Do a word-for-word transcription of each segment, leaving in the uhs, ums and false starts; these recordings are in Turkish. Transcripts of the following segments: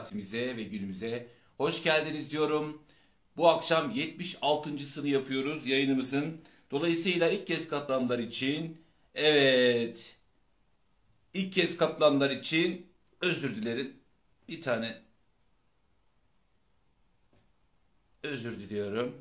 saatimize ve günümüze hoş geldiniz diyorum. Bu akşam yetmiş altıncısını yapıyoruz yayınımızın. Dolayısıyla ilk kez katılanlar için, evet, ilk kez katılanlar için özür dilerim. Bir tane özür diliyorum.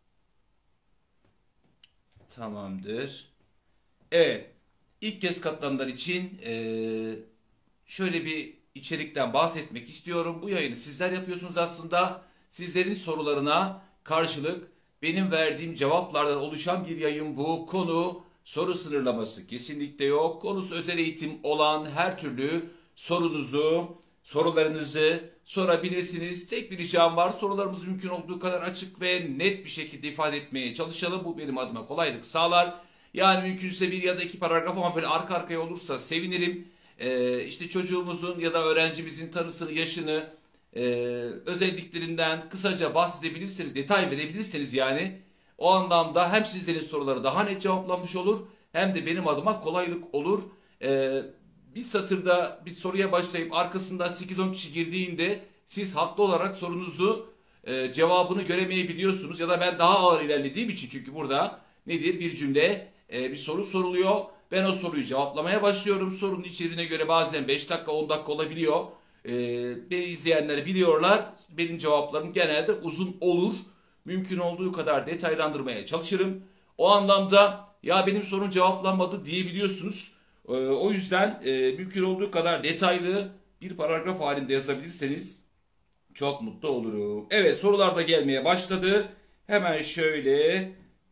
Tamamdır. Evet, ilk kez katılanlar için eee, şöyle bir içerikten bahsetmek istiyorum. Bu yayını sizler yapıyorsunuz aslında. Sizlerin sorularına karşılık benim verdiğim cevaplardan oluşan bir yayın bu. Konu soru sınırlaması kesinlikle yok. Konusu özel eğitim olan her türlü sorunuzu, sorularınızı sorabilirsiniz. Tek bir ricam var. Sorularımızı mümkün olduğu kadar açık ve net bir şekilde ifade etmeye çalışalım. Bu benim adıma kolaylık sağlar. Yani mümkünse bir ya da iki paragraf ama böyle arka arkaya olursa sevinirim. Ee, işte çocuğumuzun ya da öğrencimizin tanısını, yaşını, e, özelliklerinden kısaca bahsedebilirseniz, detay verebilirseniz yani o anlamda hem sizlerin soruları daha net cevaplanmış olur hem de benim adıma kolaylık olur. Ee, bir satırda bir soruya başlayıp arkasından sekiz on kişi girdiğinde siz haklı olarak sorunuzu e, cevabını göremeyebiliyorsunuz ya da ben daha ağır ilerlediğim için, çünkü burada nedir, bir cümle, e, bir soru soruluyor. Ben o soruyu cevaplamaya başlıyorum. Sorunun içeriğine göre bazen beş dakika on dakika olabiliyor. Ee, beni izleyenler biliyorlar. Benim cevaplarım genelde uzun olur. Mümkün olduğu kadar detaylandırmaya çalışırım. O anlamda ya benim sorun cevaplanmadı diyebiliyorsunuz. Ee, o yüzden e, mümkün olduğu kadar detaylı bir paragraf halinde yazabilirseniz çok mutlu olurum. Evet, sorular da gelmeye başladı. Hemen şöyle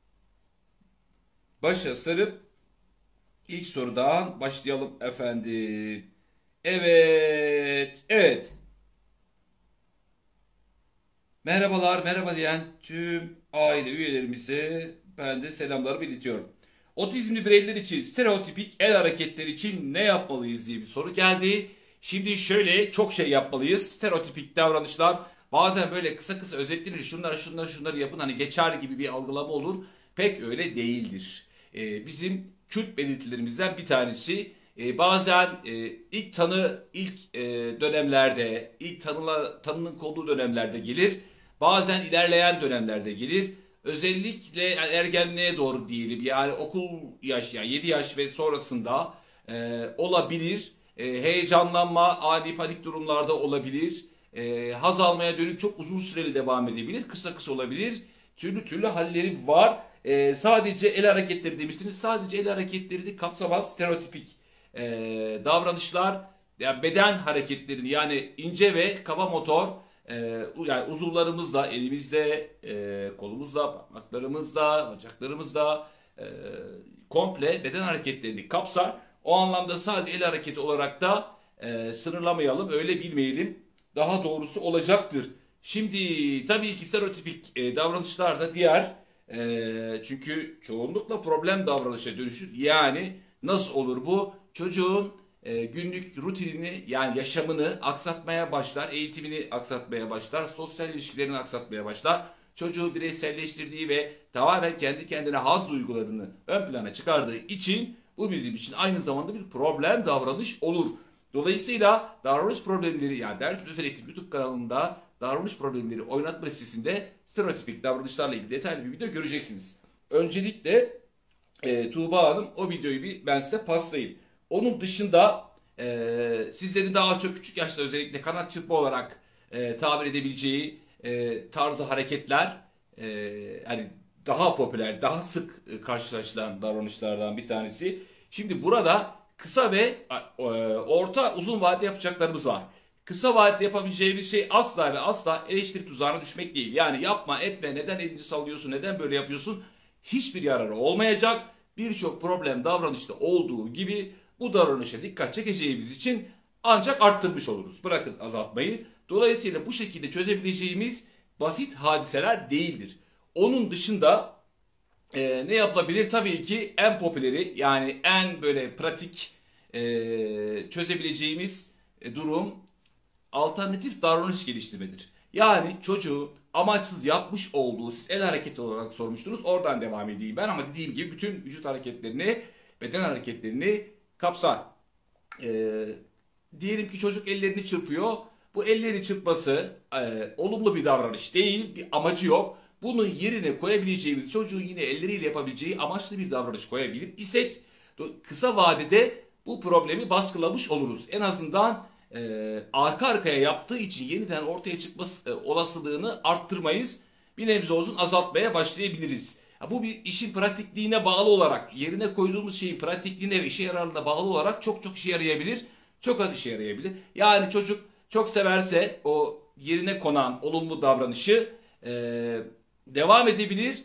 başa sarıp İlk sorudan başlayalım efendim. Evet, evet. Merhabalar, merhaba diyen tüm aile üyelerimize ben de selamlarımı iletiyorum. Otizmli bireyler için stereotipik el hareketleri için ne yapmalıyız diye bir soru geldi. Şimdi şöyle çok şey yapmalıyız. Stereotipik davranışlar bazen böyle kısa kısa özetlenir. Şunlar şunlar şunları yapın hani geçer gibi bir algılama olur. Pek öyle değildir. Ee, bizim kült belirtilerimizden bir tanesi. Ee, bazen e, ilk tanı ilk e, dönemlerde, ilk tanıla, tanının konduğu dönemlerde gelir. Bazen ilerleyen dönemlerde gelir. Özellikle yani ergenliğe doğru diyelim, yani okul yaş, yani yedi yaş ve sonrasında e, olabilir. E, heyecanlanma, ani panik durumlarda olabilir. E, haz almaya dönük çok uzun süreli devam edebilir. Kısa kısa olabilir. Türlü türlü halleri var. Ee, sadece el hareketleri demiştiniz. Sadece el hareketleri de kapsamaz stereotipik e, davranışlar. Yani beden hareketlerini, yani ince ve kaba motor, e, yani uzuvlarımızla, elimizle, e, kolumuzla, parmaklarımızla, bacaklarımızla e, komple beden hareketlerini kapsar. O anlamda sadece el hareketi olarak da e, sınırlamayalım, öyle bilmeyelim. Daha doğrusu olacaktır. Şimdi tabii ki stereotipik e, davranışlar da diğer, e, çünkü çoğunlukla problem davranışa dönüşür. Yani nasıl olur bu? Çocuğun e, günlük rutinini, yani yaşamını aksatmaya başlar, eğitimini aksatmaya başlar, sosyal ilişkilerini aksatmaya başlar. Çocuğu bireyselleştirdiği ve tamamen kendi kendine haz duygularını ön plana çıkardığı için bu bizim için aynı zamanda bir problem davranış olur. Dolayısıyla davranış problemleri, yani ders özel eğitim YouTube kanalında davranış problemleri oynatma listesinde stereotipik davranışlarla ilgili detaylı bir video göreceksiniz. Öncelikle e, Tuğba Hanım o videoyu bir ben size paslayayım. Onun dışında e, sizlerin daha çok küçük yaşta özellikle kanat çırpma olarak e, tabir edebileceği e, tarzı hareketler, e, yani daha popüler, daha sık e, karşılaşılan davranışlardan bir tanesi. Şimdi burada kısa ve e, orta uzun vadede yapacaklarımız var. Kısa vadede yapabileceğimiz şey asla ve asla eleştiri tuzağına düşmek değil. Yani yapma etme, neden elini sallıyorsun, neden böyle yapıyorsun, hiçbir yararı olmayacak. Birçok problem davranışta olduğu gibi bu davranışa dikkat çekeceğimiz için ancak arttırmış oluruz. Bırakın azaltmayı. Dolayısıyla bu şekilde çözebileceğimiz basit hadiseler değildir. Onun dışında e, ne yapılabilir? Tabii ki en popüleri, yani en böyle pratik e, çözebileceğimiz e, durum alternatif davranış geliştirmedir. Yani çocuğu amaçsız yapmış olduğu, siz el hareketi olarak sormuştunuz, oradan devam edeyim ben, ama dediğim gibi bütün vücut hareketlerini, beden hareketlerini kapsar. Ee, diyelim ki çocuk ellerini çırpıyor. Bu elleri çırpması e, olumlu bir davranış değil, bir amacı yok. Bunun yerine koyabileceğimiz, çocuğun yine elleriyle yapabileceği amaçlı bir davranış koyabilir isek kısa vadede bu problemi baskılamış oluruz. En azından e, arka arkaya yaptığı için yeniden ortaya çıkma e, olasılığını arttırmayız. Bir nebze olsun azaltmaya başlayabiliriz. Ya bu bir işin pratikliğine bağlı olarak, yerine koyduğumuz şeyin pratikliğine ve işe yararlığına bağlı olarak çok çok işe yarayabilir. Çok az işe yarayabilir. Yani çocuk çok severse o yerine konan olumlu davranışı e, devam edebilir.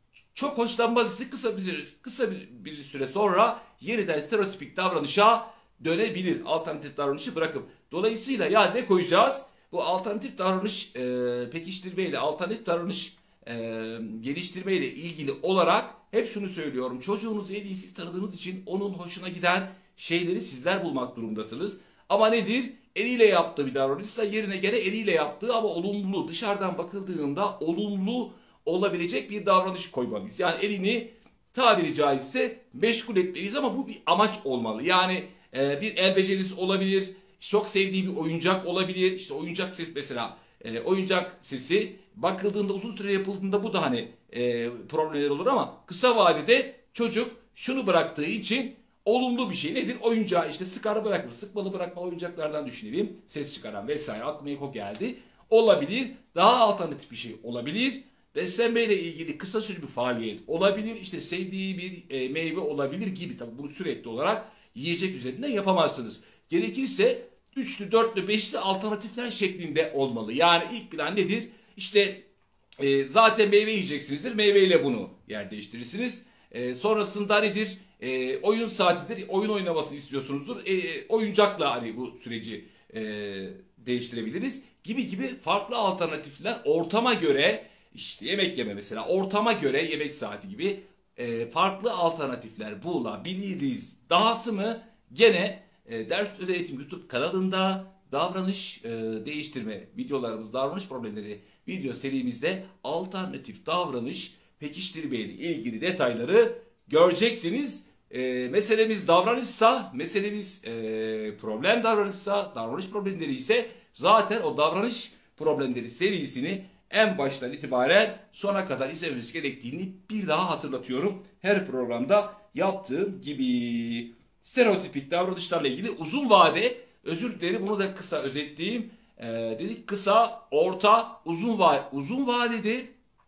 Çok hoşlanmaz ise kısa bir süre, kısa bir, bir süre sonra yeniden stereotipik davranışa dönebilir. Alternatif davranışı bırakıp. Dolayısıyla ya ne koyacağız? Bu alternatif davranış e, pekiştirmeyle, alternatif davranış e, geliştirmeyle ilgili olarak hep şunu söylüyorum. Çocuğunuzu en iyi siz tanıdığınız için onun hoşuna giden şeyleri sizler bulmak durumundasınız. Ama nedir? Eliyle yaptığı bir davranışsa yerine gene eliyle yaptığı ama olumlu, dışarıdan bakıldığında olumlu olabilecek bir davranış koymalıyız. Yani elini tabiri caizse meşgul etmeliyiz ama bu bir amaç olmalı. Yani e, bir el becerisi olabilir, çok sevdiği bir oyuncak olabilir. İşte oyuncak ses mesela, e, oyuncak sesi bakıldığında uzun süre yapıldığında bu da hani e, problemler olur ama kısa vadede çocuk şunu bıraktığı için olumlu bir şey nedir? Oyuncağı işte sıkarı bırakır. Sıkmalı bırakma oyuncaklardan düşünelim. Ses çıkaran vesaire aklıma ilk o geldi. Olabilir. Daha alternatif bir şey olabilir. Beslenmeyle ilgili kısa süreli bir faaliyet olabilir. İşte sevdiği bir e, meyve olabilir gibi. Tabii bunu sürekli olarak yiyecek üzerinden yapamazsınız. Gerekirse üçlü, dörtlü, beşli alternatifler şeklinde olmalı. Yani ilk plan nedir? İşte e, zaten meyve yiyeceksinizdir. Meyveyle bunu yer değiştirirsiniz. E, sonrasında nedir? E, oyun saatidir. Oyun oynamasını istiyorsunuzdur. E, oyuncakla hani bu süreci e, değiştirebiliriz. Gibi gibi farklı alternatifler ortama göre işte yemek yeme mesela ortama göre yemek saati gibi e, farklı alternatifler bulabiliriz. Dahası mı gene e, Ders Özel Eğitim YouTube kanalında davranış e, değiştirme videolarımız, davranış problemleri video serimizde alternatif davranış pekiştirme ile ilgili detayları göreceksiniz. E, meselemiz davranışsa, meselemiz e, problem davranışsa, davranış problemleri ise zaten o davranış problemleri serisini en baştan itibaren sona kadar izlememiz gerektiğini bir daha hatırlatıyorum. Her programda yaptığım gibi. Stereotipik davranışlarla ilgili uzun vade, özür dilerim bunu da kısa özetleyeyim. Ee, dedik kısa, orta, uzun vade. Uzun vadede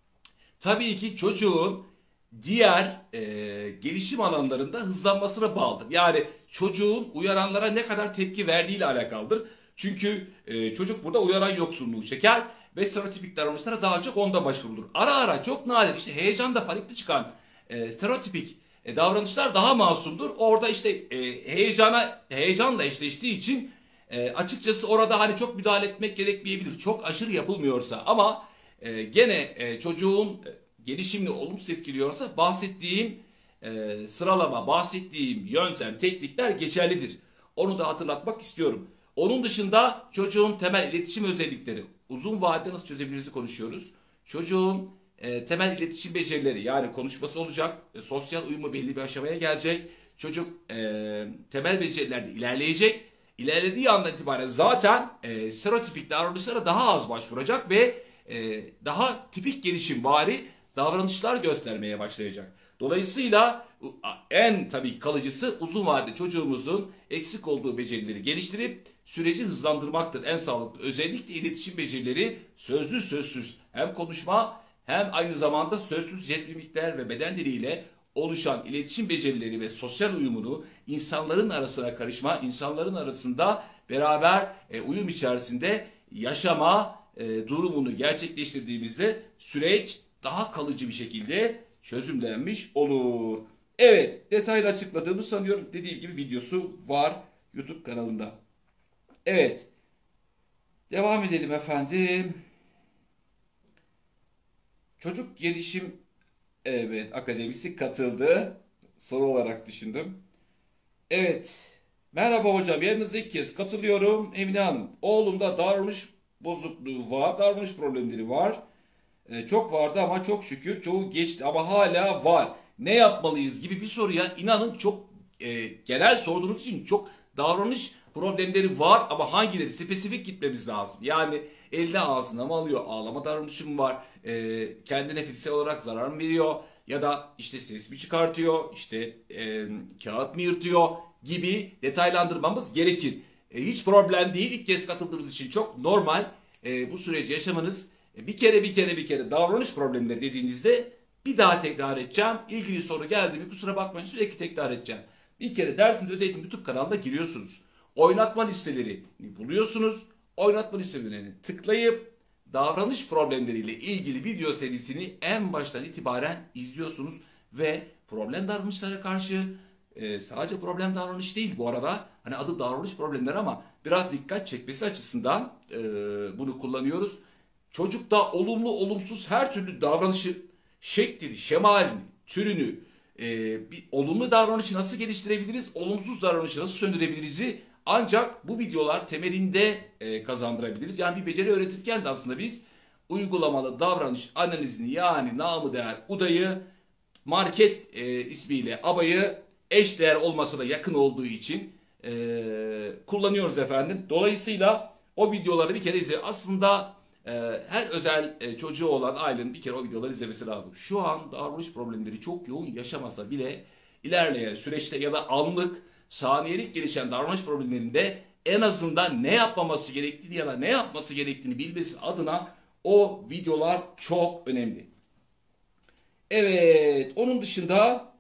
tabii ki çocuğun diğer e, gelişim alanlarında hızlanmasına bağlıdır. Yani çocuğun uyaranlara ne kadar tepki verdiğiyle alakalıdır. Çünkü e, çocuk burada uyaran yoksunluğu çeker ve stereotipik davranışlara daha çok onda başvurulur. Ara ara çok nadir işte heyecanda panikli çıkan e, stereotipik e, davranışlar daha masumdur. Orada işte e, heyecana heyecanla eşleştiği için e, açıkçası orada hani çok müdahale etmek gerekmeyebilir. Çok aşırı yapılmıyorsa ama e, gene e, çocuğun e, gelişimini olumsuz etkiliyorsa bahsettiğim e, sıralama, bahsettiğim yöntem, teknikler geçerlidir. Onu da hatırlatmak istiyorum. Onun dışında çocuğun temel iletişim özellikleri, uzun vadede nasıl çözebiliriz konuşuyoruz. Çocuğun e, temel iletişim becerileri yani konuşması olacak, e, sosyal uyumu belli bir aşamaya gelecek. Çocuk e, temel becerilerde ilerleyecek. İlerlediği andan itibaren zaten e, stereotipik davranışlara daha az başvuracak ve e, daha tipik gelişimvari davranışlar göstermeye başlayacak. Dolayısıyla en tabii kalıcısı uzun vadede çocuğumuzun eksik olduğu becerileri geliştirip süreci hızlandırmaktır. En sağlıklı özellikle iletişim becerileri sözlü sözsüz hem konuşma hem aynı zamanda sözsüz jest mimikler ve beden diliyle oluşan iletişim becerileri ve sosyal uyumunu insanların arasına karışma, insanların arasında beraber e, uyum içerisinde yaşama e, durumunu gerçekleştirdiğimizde süreç daha kalıcı bir şekilde çözümlenmiş olur. Evet, detaylı açıkladığımı sanıyorum. Dediğim gibi videosu var YouTube kanalında. Evet, devam edelim efendim. Çocuk Gelişim evet Akademisi katıldı. Soru olarak düşündüm. Evet, merhaba hocam. Yanınızda ilk kez katılıyorum. Emine Hanım, oğlumda davranış bozukluğu var, davranış problemleri var. Çok vardı ama çok şükür çoğu geçti ama hala var. Ne yapmalıyız gibi bir soruya inanın çok e, genel sorduğunuz için çok davranış Problemleri var ama hangileri spesifik gitmemiz lazım. Yani eline ağzına mı alıyor, ağlama davranışı mı var, e, kendine fiziksel olarak zarar mı veriyor ya da işte ses mi çıkartıyor, işte e, kağıt mı yırtıyor gibi detaylandırmamız gerekir. E, hiç problem değil, ilk kez katıldığınız için çok normal e, bu süreci yaşamanız. E, bir kere bir kere bir kere davranış problemleri dediğinizde bir daha tekrar edeceğim. İlgili soru geldi mi kusura bakmayın, sürekli tekrar edeceğim. Bir kere dersimiz Öz Eğitim YouTube kanalına giriyorsunuz. Oynatma listelerini buluyorsunuz. Oynatma listelerini tıklayıp davranış problemleriyle ilgili video serisini en baştan itibaren izliyorsunuz. Ve problem davranışlara karşı e, sadece problem davranış değil bu arada. Hani adı davranış problemleri ama biraz dikkat çekmesi açısından e, bunu kullanıyoruz. Çocukta olumlu olumsuz her türlü davranışı, şeklini, şemalini, türünü, e, bir olumlu davranışı nasıl geliştirebiliriz, olumsuz davranışı nasıl söndürebiliriz'i ancak bu videolar temelinde e, kazandırabiliriz. Yani bir beceri öğretirken de aslında biz uygulamalı davranış analizini yani namı değer U D A'yı market e, ismiyle A B A'yı eşdeğer olmasına yakın olduğu için e, kullanıyoruz efendim. Dolayısıyla o videoları bir kere izle. Aslında e, her özel e, çocuğu olan ailenin bir kere o videoları izlemesi lazım. Şu an davranış problemleri çok yoğun yaşamasa bile ilerleyen süreçte ya da anlık saniyelik gelişen davranış problemlerinde en azından ne yapmaması gerektiğini ya da ne yapması gerektiğini bilmesi adına o videolar çok önemli. Evet, onun dışında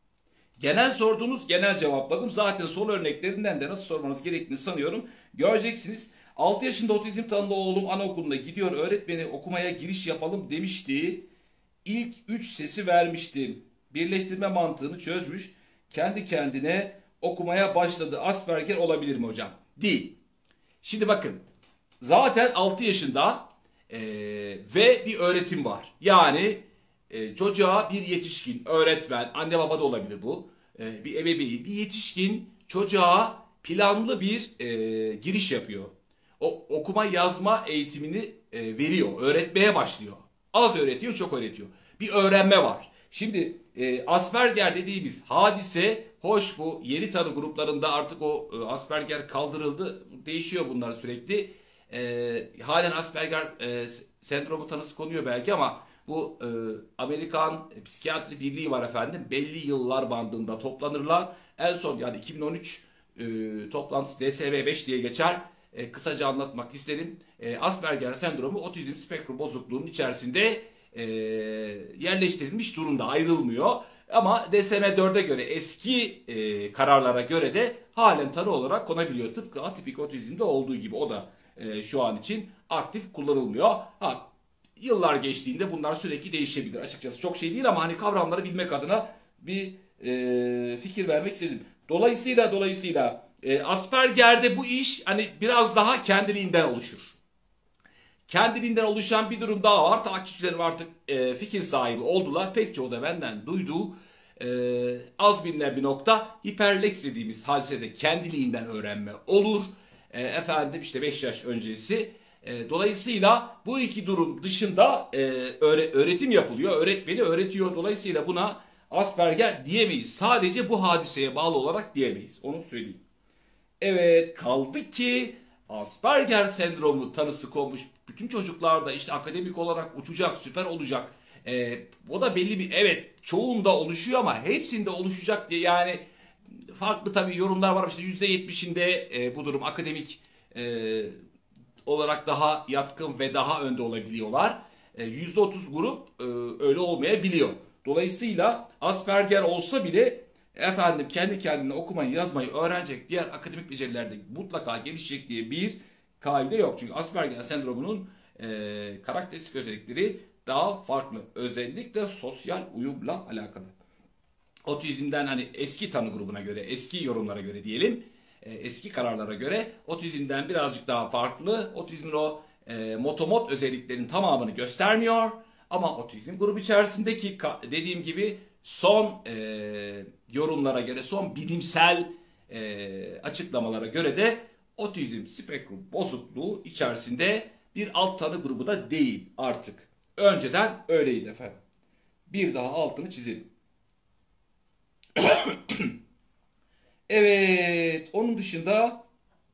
genel sorduğunuz genel cevapladım. Zaten soru örneklerinden de nasıl sormanız gerektiğini sanıyorum. Göreceksiniz. altı yaşında otizm tanılı oğlum anaokuluna gidiyor. Öğretmeni okumaya giriş yapalım demişti. İlk üç sesi vermiştim. Birleştirme mantığını çözmüş. Kendi kendine okumaya başladı. Asperger olabilir mi hocam? Değil. Şimdi bakın. Zaten altı yaşında e, ve bir öğretim var. Yani e, çocuğa bir yetişkin, öğretmen, anne baba da olabilir bu. E, bir ebeveyn, bir yetişkin çocuğa planlı bir e, giriş yapıyor. O okuma yazma eğitimini e, veriyor, öğretmeye başlıyor. Az öğretiyor, çok öğretiyor. Bir öğrenme var. Şimdi e, Asperger dediğimiz hadise, hoş bu yeni tanı gruplarında artık o e, Asperger kaldırıldı. Değişiyor bunlar sürekli. E, halen Asperger e, sendromu tanısı konuyor belki ama bu e, Amerikan Psikiyatri Birliği var efendim. Belli yıllar bandında toplanırlar. En son yani iki bin on üç e, toplantısı D S M beş diye geçer. E, kısaca anlatmak isterim. E, Asperger sendromu otizm spektrum bozukluğunun içerisinde e, yerleştirilmiş durumda, ayrılmıyor. Ama D S M dörde göre eski e, kararlara göre de halen tanı olarak konabiliyor. Tıpkı atipik otizmde olduğu gibi o da e, şu an için aktif kullanılmıyor. Ha, yıllar geçtiğinde bunlar sürekli değişebilir. Açıkçası çok şey değil ama hani kavramları bilmek adına bir e, fikir vermek istedim. Dolayısıyla dolayısıyla e, Asperger'de bu iş hani biraz daha kendiliğinden oluşur. Kendiliğinden oluşan bir durum daha var. Takipçilerim artık e, fikir sahibi oldular. Pek çoğu da benden duyduğu e, az bilinen bir nokta, hiperleks dediğimiz hadisede kendiliğinden öğrenme olur. E, efendim işte beş yaş öncesi. E, dolayısıyla bu iki durum dışında e, öğre, öğretim yapılıyor. Öğretmeni öğretiyor. Dolayısıyla buna Asperger diyemeyiz. Sadece bu hadiseye bağlı olarak diyemeyiz. Onu söyleyeyim. Evet, kaldı ki Asperger sendromu tanısı konmuş bütün çocuklarda işte akademik olarak uçacak, süper olacak. Ee, o da belli bir, evet çoğunda oluşuyor ama hepsinde oluşacak diye yani farklı tabii yorumlar var. İşte yüzde yetmişinde e, bu durum akademik e, olarak daha yatkın ve daha önde olabiliyorlar. E, yüzde otuz grup e, öyle olmayabiliyor. Dolayısıyla Asperger olsa bile efendim kendi kendine okumayı yazmayı öğrenecek, diğer akademik becerilerde mutlaka gelişecek diye bir kaide yok. Çünkü Asperger sendromunun e, karakteristik özellikleri daha farklı. Özellikle sosyal uyumla alakalı. Otizmden hani eski tanı grubuna göre, eski yorumlara göre diyelim, e, eski kararlara göre otizmden birazcık daha farklı. Otizmin o e, motomot özelliklerin tamamını göstermiyor. Ama otizm grubu içerisindeki dediğim gibi son e, yorumlara göre, son bilimsel e, açıklamalara göre de otizm spektrum bozukluğu içerisinde bir alt tanı grubu da değil artık. Önceden öyleydi efendim. Bir daha altını çizelim. Evet, onun dışında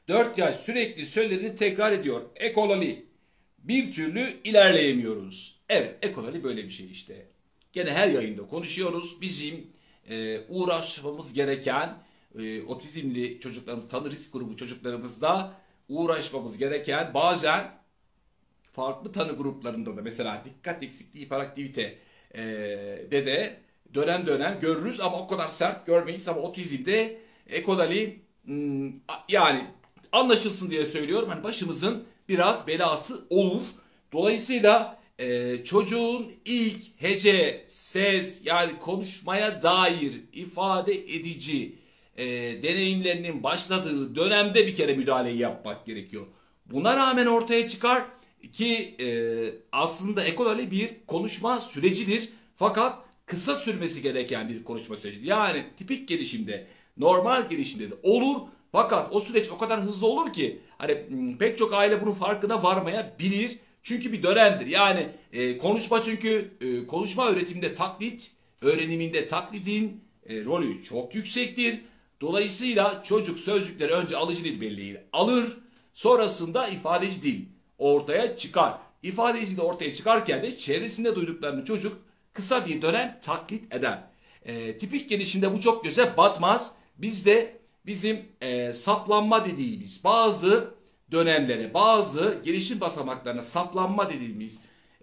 dört yaş sürekli söyleneni tekrar ediyor. Ekolali. Bir türlü ilerleyemiyoruz. Evet, ekolali böyle bir şey işte. Gene her yayında konuşuyoruz. Bizim e, uğraşmamız gereken e, otizmli çocuklarımız, tanı risk grubu çocuklarımızda uğraşmamız gereken, bazen farklı tanı gruplarında da, mesela dikkat eksikliği hiperaktivite e, de de dönem dönem görürüz ama o kadar sert görmeyiz. Ama otizmde ekolali, hmm, yani anlaşılsın diye söylüyorum, hani başımızın biraz belası olur. Dolayısıyla e, çocuğun ilk hece, ses, yani konuşmaya dair ifade edici e, deneyimlerinin başladığı dönemde bir kere müdahaleyi yapmak gerekiyor. Buna rağmen ortaya çıkar ki e, aslında ekolali bir konuşma sürecidir. Fakat kısa sürmesi gereken bir konuşma sürecidir. Yani tipik gelişimde, normal gelişimde de olur. Fakat o süreç o kadar hızlı olur ki hani pek çok aile bunun farkına varmayabilir. Çünkü bir dönemdir. Yani e, konuşma çünkü e, konuşma öğretiminde taklit, öğreniminde taklidin e, rolü çok yüksektir. Dolayısıyla çocuk sözcükleri önce alıcı dil belleğiyle alır. Sonrasında ifadeci dil ortaya çıkar. İfadeci dil ortaya çıkarken de çevresinde duyduklarını çocuk kısa bir dönem taklit eder. E, tipik gelişimde bu çok göze batmaz. Bizde bizim e, saplanma dediğimiz bazı dönemlere, bazı gelişim basamaklarına saplanma dediğimiz,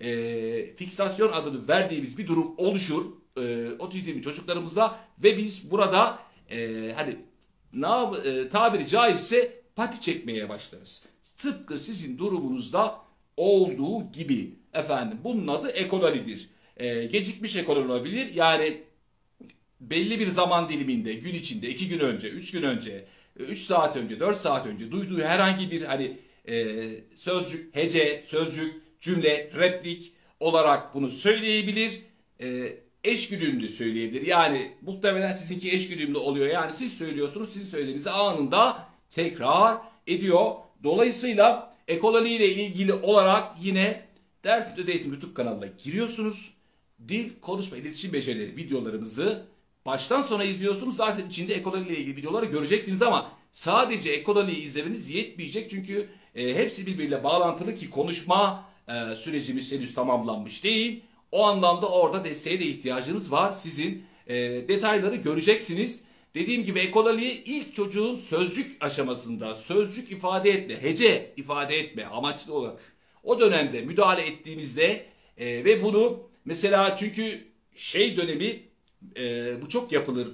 e, fiksasyon adını verdiğimiz bir durum oluşur e, otizmli çocuklarımızda ve biz burada e, hani na, e, tabiri caizse pati çekmeye başlarız. Tıpkı sizin durumunuzda olduğu gibi efendim. Bunun adı ekolalidir. E, gecikmiş ekolali olabilir. Yani belli bir zaman diliminde, gün içinde, iki gün önce, üç gün önce, üç saat önce, dört saat önce duyduğu herhangi bir hani e, sözcük, hece, sözcük, cümle, replik olarak bunu söyleyebilir. E, eşgüdümlü söyleyebilir. Yani muhtemelen sizinki eşgüdümlü oluyor. Yani siz söylüyorsunuz, sizin söylediğinizi anında tekrar ediyor. Dolayısıyla ekolali ile ilgili olarak yine Ders Özel Eğitim YouTube kanalına giriyorsunuz. Dil, konuşma, iletişim becerileri videolarımızı baştan sona izliyorsunuz. Zaten içinde ekolali ile ilgili videoları göreceksiniz ama sadece ekolaliyi izlemeniz yetmeyecek. Çünkü e, hepsi birbiriyle bağlantılı ki konuşma e, sürecimiz henüz tamamlanmış değil. O anlamda orada desteğe de ihtiyacınız var. Sizin e, detayları göreceksiniz. Dediğim gibi ekolaliyi ilk çocuğun sözcük aşamasında, sözcük ifade etme, hece ifade etme amaçlı olarak o dönemde müdahale ettiğimizde e, ve bunu mesela, çünkü şey dönemi e, bu çok yapılır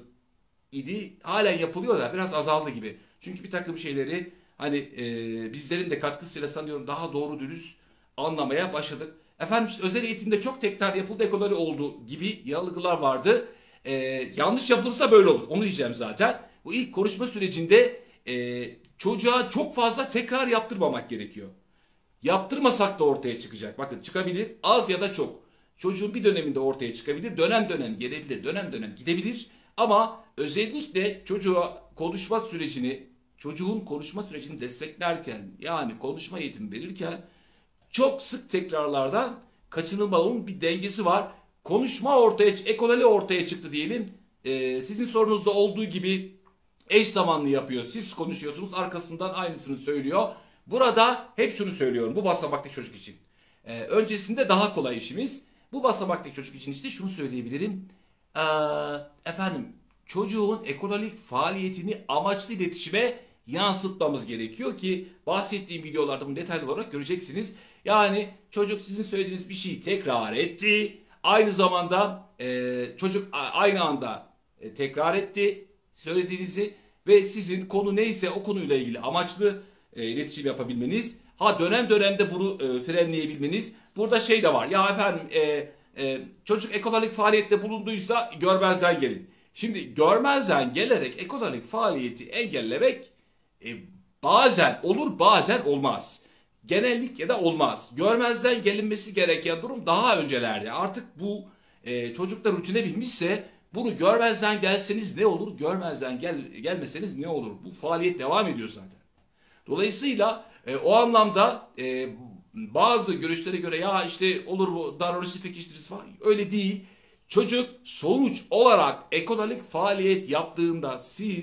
idi. Halen yapılıyor da biraz azaldı gibi. Çünkü bir takım şeyleri hani e, bizlerin de katkısıyla sanıyorum daha doğru dürüst anlamaya başladık. Efendim işte özel eğitimde çok tekrar yapıldı, ekolali oldu gibi yanılgılar vardı. E, yanlış yapılırsa böyle olur. Onu diyeceğim zaten. Bu ilk konuşma sürecinde e, çocuğa çok fazla tekrar yaptırmamak gerekiyor. Yaptırmasak da ortaya çıkacak. Bakın çıkabilir. Az ya da çok. Çocuğun bir döneminde ortaya çıkabilir. Dönem dönem gelebilir. Dönem dönem gidebilir. Ama özellikle çocuğa konuşma sürecini, çocuğun konuşma sürecini desteklerken, yani konuşma eğitimi verirken çok sık tekrarlardan kaçınılmanın bir dengesi var. Konuşma ortaya, ekolali ortaya çıktı diyelim. Ee, sizin sorunuzda olduğu gibi eş zamanlı yapıyor. Siz konuşuyorsunuz, arkasından aynısını söylüyor. Burada hep şunu söylüyorum bu basamaktaki çocuk için. Ee, öncesinde daha kolay işimiz. Bu basamaktaki çocuk için işte şunu söyleyebilirim. Ee, efendim çocuğun ekolalik faaliyetini amaçlı iletişime yansıtmamız gerekiyor ki bahsettiğim videolarda bunu detaylı olarak göreceksiniz. Yani çocuk sizin söylediğiniz bir şeyi tekrar etti. Aynı zamanda e, çocuk aynı anda e, tekrar etti söylediğinizi ve sizin konu neyse o konuyla ilgili amaçlı e, iletişim yapabilmeniz. Ha dönem dönemde bunu e, frenleyebilmeniz. Burada şey de var. Ya efendim e, e, çocuk ekolalik faaliyette bulunduysa görmezden gelin. Şimdi görmezden gelerek ekolalik faaliyeti engellemek e, bazen olur bazen olmaz. Genellikle de olmaz. Görmezden gelinmesi gereken durum daha öncelerde. Artık bu e, çocuklar rutine binmişse bunu görmezden gelseniz ne olur, görmezden gel, gelmeseniz ne olur? Bu faaliyet devam ediyor zaten. Dolayısıyla e, o anlamda e, bazı görüşlere göre ya işte olur bu davranışçı pekiştirisi falan, öyle değil. Çocuk sonuç olarak ekolalik faaliyet yaptığında siz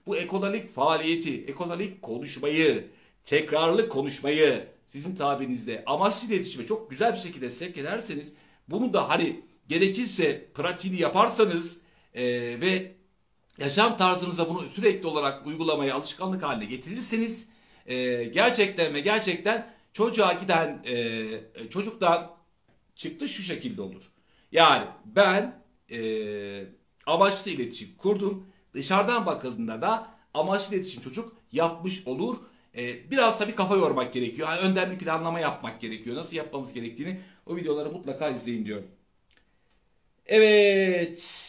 Bu ekonomik faaliyeti, ekonomik konuşmayı, tekrarlı konuşmayı sizin tabirinizde amaçlı iletişime çok güzel bir şekilde sevk ederseniz, bunu da hani gerekirse pratiğini yaparsanız e, ve yaşam tarzınıza bunu sürekli olarak uygulamaya alışkanlık haline getirirseniz e, gerçekten ve gerçekten çocuğa giden e, çocuktan çıktı şu şekilde olur. Yani ben e, amaçlı iletişim kurdum. Dışarıdan bakıldığında da amaçlı iletişim çocuk yapmış olur. E, biraz tabii kafa yormak gerekiyor. Yani önden bir planlama yapmak gerekiyor. Nasıl yapmamız gerektiğini o videoları mutlaka izleyin diyorum. Evet.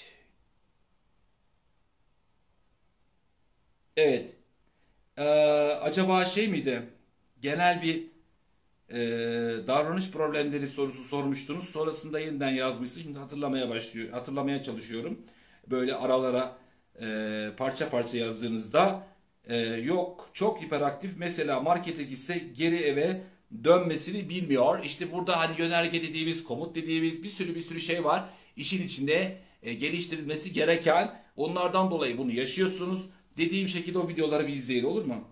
Evet. Ee, acaba şey miydi? Genel bir e, davranış problemleri sorusu sormuştunuz. Sonrasında yeniden yazmışsınız. Şimdi hatırlamaya başlıyor, hatırlamaya çalışıyorum. Böyle aralara e, parça parça yazdığınızda e, yok çok hiperaktif. Mesela markete gitse geri eve dönmesini bilmiyor. İşte burada hani yönerge dediğimiz, komut dediğimiz bir sürü bir sürü şey var. İşin içinde e, geliştirilmesi gereken, onlardan dolayı bunu yaşıyorsunuz. Dediğim şekilde o videoları bir izleyin, olur mu?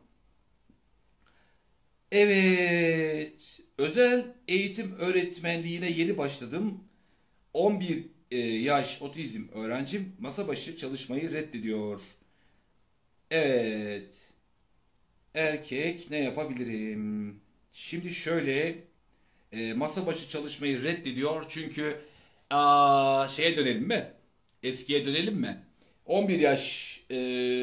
Evet. Özel eğitim öğretmenliğine yeni başladım. on bir e, yaş otizm öğrencim masa başı çalışmayı reddediyor. Evet. Erkek ne yapabilirim? Şimdi şöyle e, masa başı çalışmayı reddediyor çünkü aa, şeye dönelim mi? Eskiye dönelim mi? on bir yaş e,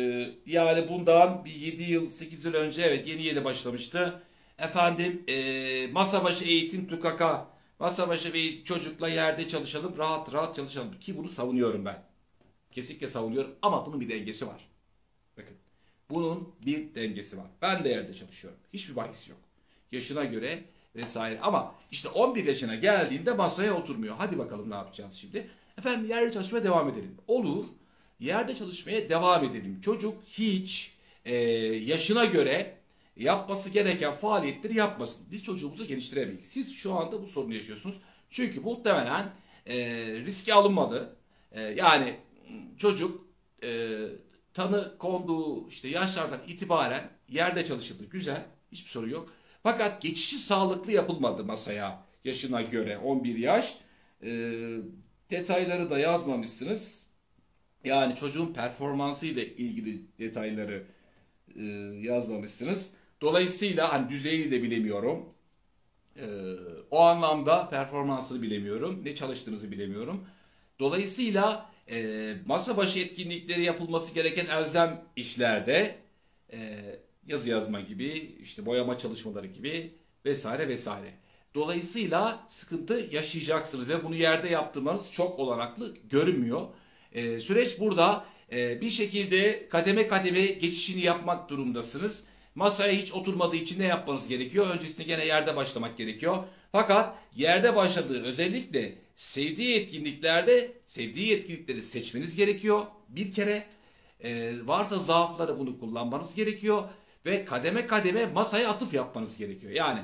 yani bundan bir yedi yıl sekiz yıl önce evet yeni yeni başlamıştı. Efendim e, masa başı eğitim T K K, masa başı bir çocukla yerde çalışalım, rahat rahat çalışalım ki bunu savunuyorum ben. Kesinlikle savunuyorum ama bunun bir dengesi var. Bakın bunun bir dengesi var. Ben de yerde çalışıyorum. Hiçbir bahis yok. Yaşına göre vesaire ama işte on bir yaşına geldiğinde masaya oturmuyor. Hadi bakalım ne yapacağız şimdi? Efendim yerde çalışmaya devam edelim. Olur. Yerde çalışmaya devam edelim. Çocuk hiç e, yaşına göre yapması gereken faaliyetleri yapmasın. Biz çocuğumuzu geliştiremeyiz. Siz şu anda bu sorunu yaşıyorsunuz. Çünkü muhtemelen e, riske alınmadı. E, yani çocuk e, tanı konduğu işte yaşlardan itibaren yerde çalışıldı. Güzel. Hiçbir sorun yok. Fakat geçişi sağlıklı yapılmadı masaya yaşına göre on bir yaş. E, detayları da yazmamışsınız. Yani çocuğun performansı ile ilgili detayları e, yazmamışsınız. Dolayısıyla hani düzeyini de bilemiyorum. E, o anlamda performansını bilemiyorum. Ne çalıştığınızı bilemiyorum. Dolayısıyla e, masa başı etkinlikleri yapılması gereken elzem işlerde e, yazı yazma gibi, işte boyama çalışmaları gibi vesaire vesaire. Dolayısıyla sıkıntı yaşayacaksınız ve bunu yerde yaptırmanız çok olanaklı görünmüyor. Ee, süreç burada e, bir şekilde kademe kademe geçişini yapmak durumdasınız. Masaya hiç oturmadığı için ne yapmanız gerekiyor? Öncesinde gene yerde başlamak gerekiyor. Fakat yerde başladığı özellikle sevdiği etkinliklerde sevdiği etkinlikleri seçmeniz gerekiyor. Bir kere e, varsa zaafları bunu kullanmanız gerekiyor. Ve kademe kademe masaya atıf yapmanız gerekiyor. Yani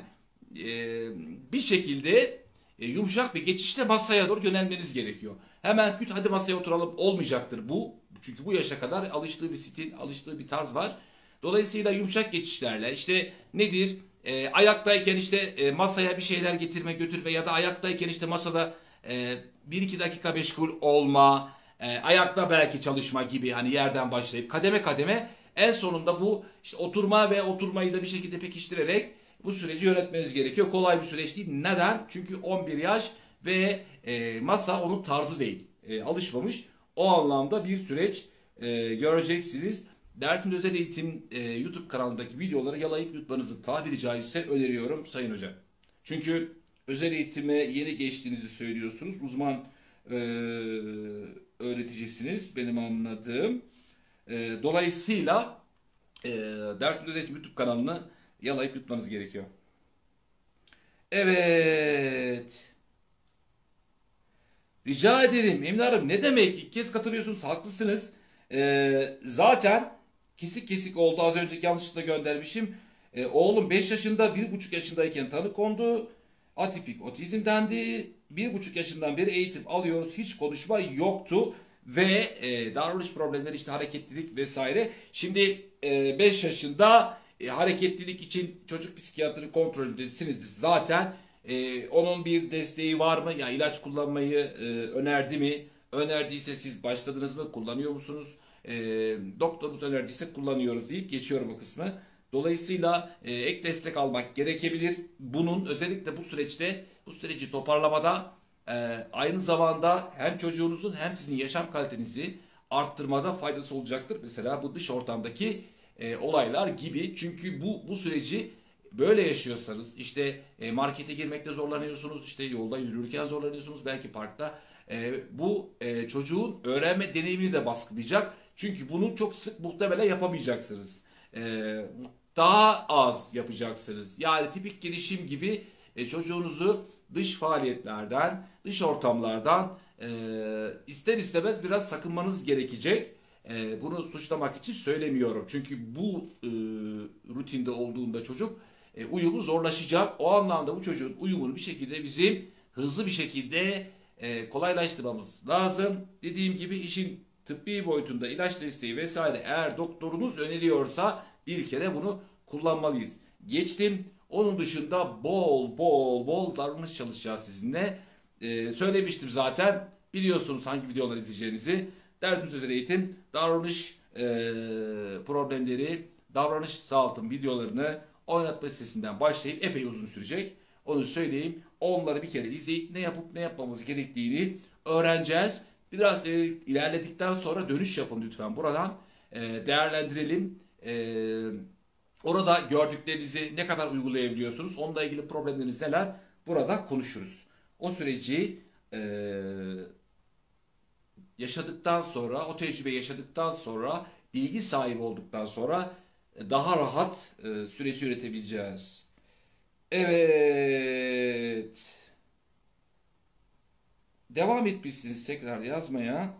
e, bir şekilde e, yumuşak bir geçişle masaya doğru yönelmeniz gerekiyor. Hemen küt hadi masaya oturalım olmayacaktır bu. Çünkü bu yaşa kadar alıştığı bir stil, alıştığı bir tarz var. Dolayısıyla yumuşak geçişlerle işte nedir? E, ayaktayken işte e, masaya bir şeyler getirme götürme ya da ayaktayken işte masada e, bir iki dakika meşgul olma, e, ayakta belki çalışma gibi hani yerden başlayıp kademe kademe en sonunda bu işte oturma ve oturmayı da bir şekilde pekiştirerek bu süreci yönetmeniz gerekiyor. Kolay bir süreç değil. Neden? Çünkü on bir yaş ve e, masa onun tarzı değil. E, alışmamış. O anlamda bir süreç e, göreceksiniz. Dersim Özel Eğitim e, YouTube kanalındaki videoları yalayıp yutmanızı tabiri caizse öneriyorum Sayın Hocam. Çünkü özel eğitime yeni geçtiğinizi söylüyorsunuz. Uzman e, öğreticisiniz benim anladığım. E, dolayısıyla e, Dersim Özel Eğitim YouTube kanalını yalayıp yutmanız gerekiyor. Evet. Rica ederim Emine Hanım. Ne demek? İlk kez katılıyorsunuz. Haklısınız. Ee, zaten kesik kesik oldu. Az önceki yanlışlıkla göndermişim. Ee, oğlum beş yaşında bir buçuk yaşındayken tanı kondu. Atipik otizm dendi. bir buçuk yaşından beri eğitim alıyoruz. Hiç konuşma yoktu. ve e, davranış problemleri, işte hareketlilik vesaire. Şimdi e, beş yaşında e, hareketlilik için çocuk psikiyatri kontrolündesinizdir zaten. E, onun bir desteği var mı? Yani ilaç kullanmayı e, önerdi mi? Önerdiyse siz başladınız mı? Kullanıyor musunuz? E, doktorumuz önerdiyse kullanıyoruz deyip geçiyorum o kısmı. Dolayısıyla e, ek destek almak gerekebilir. Bunun özellikle bu süreçte, bu süreci toparlamada e, aynı zamanda hem çocuğunuzun hem sizin yaşam kalitenizi arttırmada faydası olacaktır. Mesela bu dış ortamdaki e, olaylar gibi. Çünkü bu bu süreci böyle yaşıyorsanız, işte e, markete girmekte zorlanıyorsunuz, işte yolda yürürken zorlanıyorsunuz, belki parkta. E, bu e, çocuğun öğrenme deneyimini de baskılayacak. Çünkü bunu çok sık muhtemelen yapamayacaksınız. E, Daha az yapacaksınız. Yani tipik gelişim gibi e, çocuğunuzu dış faaliyetlerden, dış ortamlardan e, ister istemez biraz sakınmanız gerekecek. E, bunu suçlamak için söylemiyorum. Çünkü bu e, rutinde olduğunda çocuk e, uyumu zorlaşacak. O anlamda bu çocuğun uyumunu bir şekilde bizim hızlı bir şekilde e, kolaylaştırmamız lazım. Dediğim gibi işin tıbbi boyutunda ilaç desteği vesaire eğer doktorunuz öneriyorsa bir kere bunu kullanmalıyız. Geçtim. Onun dışında bol bol bol davranış çalışacağız sizinle. Ee, söylemiştim zaten. Biliyorsunuz hangi videolar izleyeceğinizi. Dersimiz özel eğitim, davranış e, problemleri, davranış sağaltım videolarını oynatma sitesinden başlayıp epey uzun sürecek. Onu söyleyeyim. Onları bir kere izleyip ne yapıp ne yapmamız gerektiğini öğreneceğiz. Biraz e, ilerledikten sonra dönüş yapın lütfen buradan. E, değerlendirelim. E, orada gördüklerinizi ne kadar uygulayabiliyorsunuz? Onunla ilgili problemleriniz neler? Burada konuşuruz. O süreci e, yaşadıktan sonra, o tecrübeyi yaşadıktan sonra, bilgi sahibi olduktan sonra daha rahat e, süreci üretebileceğiz. Evet. Devam etmişsiniz tekrar yazmaya.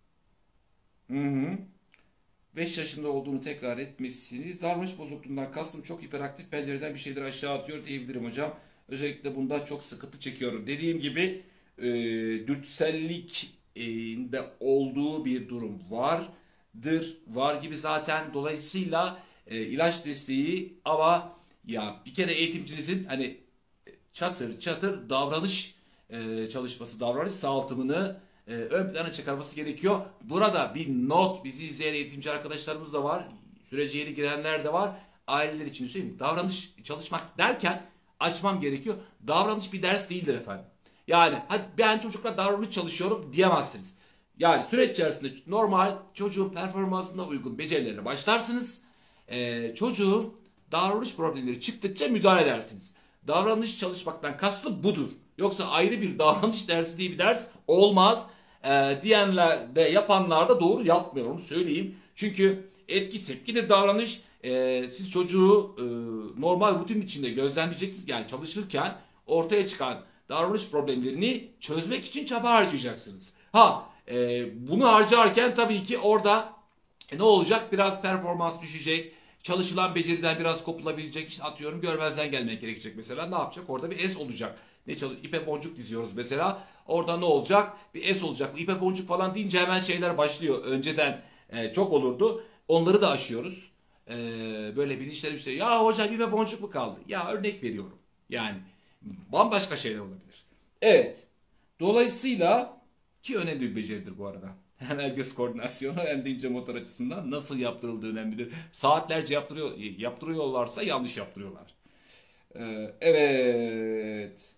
Hı hı. beş yaşında olduğunu tekrar etmişsiniz. Davranış bozukluğundan kastım çok hiperaktif, pencereden bir şeyler aşağı atıyor diyebilirim hocam. Özellikle bunda çok sıkıntı çekiyorum. Dediğim gibi e, dürtüsellik e, de olduğu bir durum vardır. Var gibi zaten. Dolayısıyla e, ilaç desteği ama ya bir kere eğitimcinizin hani çatır çatır davranış e, çalışması, davranış sağaltımını e, ön plana çıkarması gerekiyor. Burada bir not, bizi izleyen eğitimci arkadaşlarımız da var. Sürece yeni girenler de var. Aileler için söyleyeyim. Davranış çalışmak derken açmam gerekiyor. Davranış bir ders değildir efendim. Yani hadi ben çocukla davranış çalışıyorum diyemezsiniz. Yani süreç içerisinde normal çocuğun performansına uygun becerilerine başlarsınız. Ee, çocuğun davranış problemleri çıktıkça müdahale edersiniz. Davranış çalışmaktan kastım budur. Yoksa ayrı bir davranış dersi diye bir ders olmaz. Ee, diyenler de yapanlar da doğru yapmıyor, onu söyleyeyim. Çünkü etki tepki de davranış. Ee, siz çocuğu e, normal rutin içinde gözlemleyeceksiniz. Yani çalışırken ortaya çıkan davranış problemlerini çözmek için çaba harcayacaksınız. Ha e, bunu harcarken tabii ki orada e, ne olacak? Biraz performans düşecek. Çalışılan beceriden biraz kopulabilecek. İşte atıyorum görmezden gelmek gerekecek mesela. Ne yapacak? Orada bir S olacak. Ne çalış ipe boncuk diziyoruz mesela. Orada ne olacak? Bir S olacak. İpe boncuk falan deyince hemen şeyler başlıyor. Önceden e, çok olurdu. Onları da aşıyoruz. E, böyle bilinçler işte. Ya hocam ipe boncuk mu kaldı? Ya örnek veriyorum. Yani bambaşka şeyler olabilir. Evet. Dolayısıyla ki önemli bir beceridir bu arada. Hem el göz koordinasyonu hem de ince motor açısından nasıl yaptırıldığı önemlidir. Saatlerce yaptırıyor, yaptırıyorlarsa yanlış yaptırıyorlar. Ee, evet.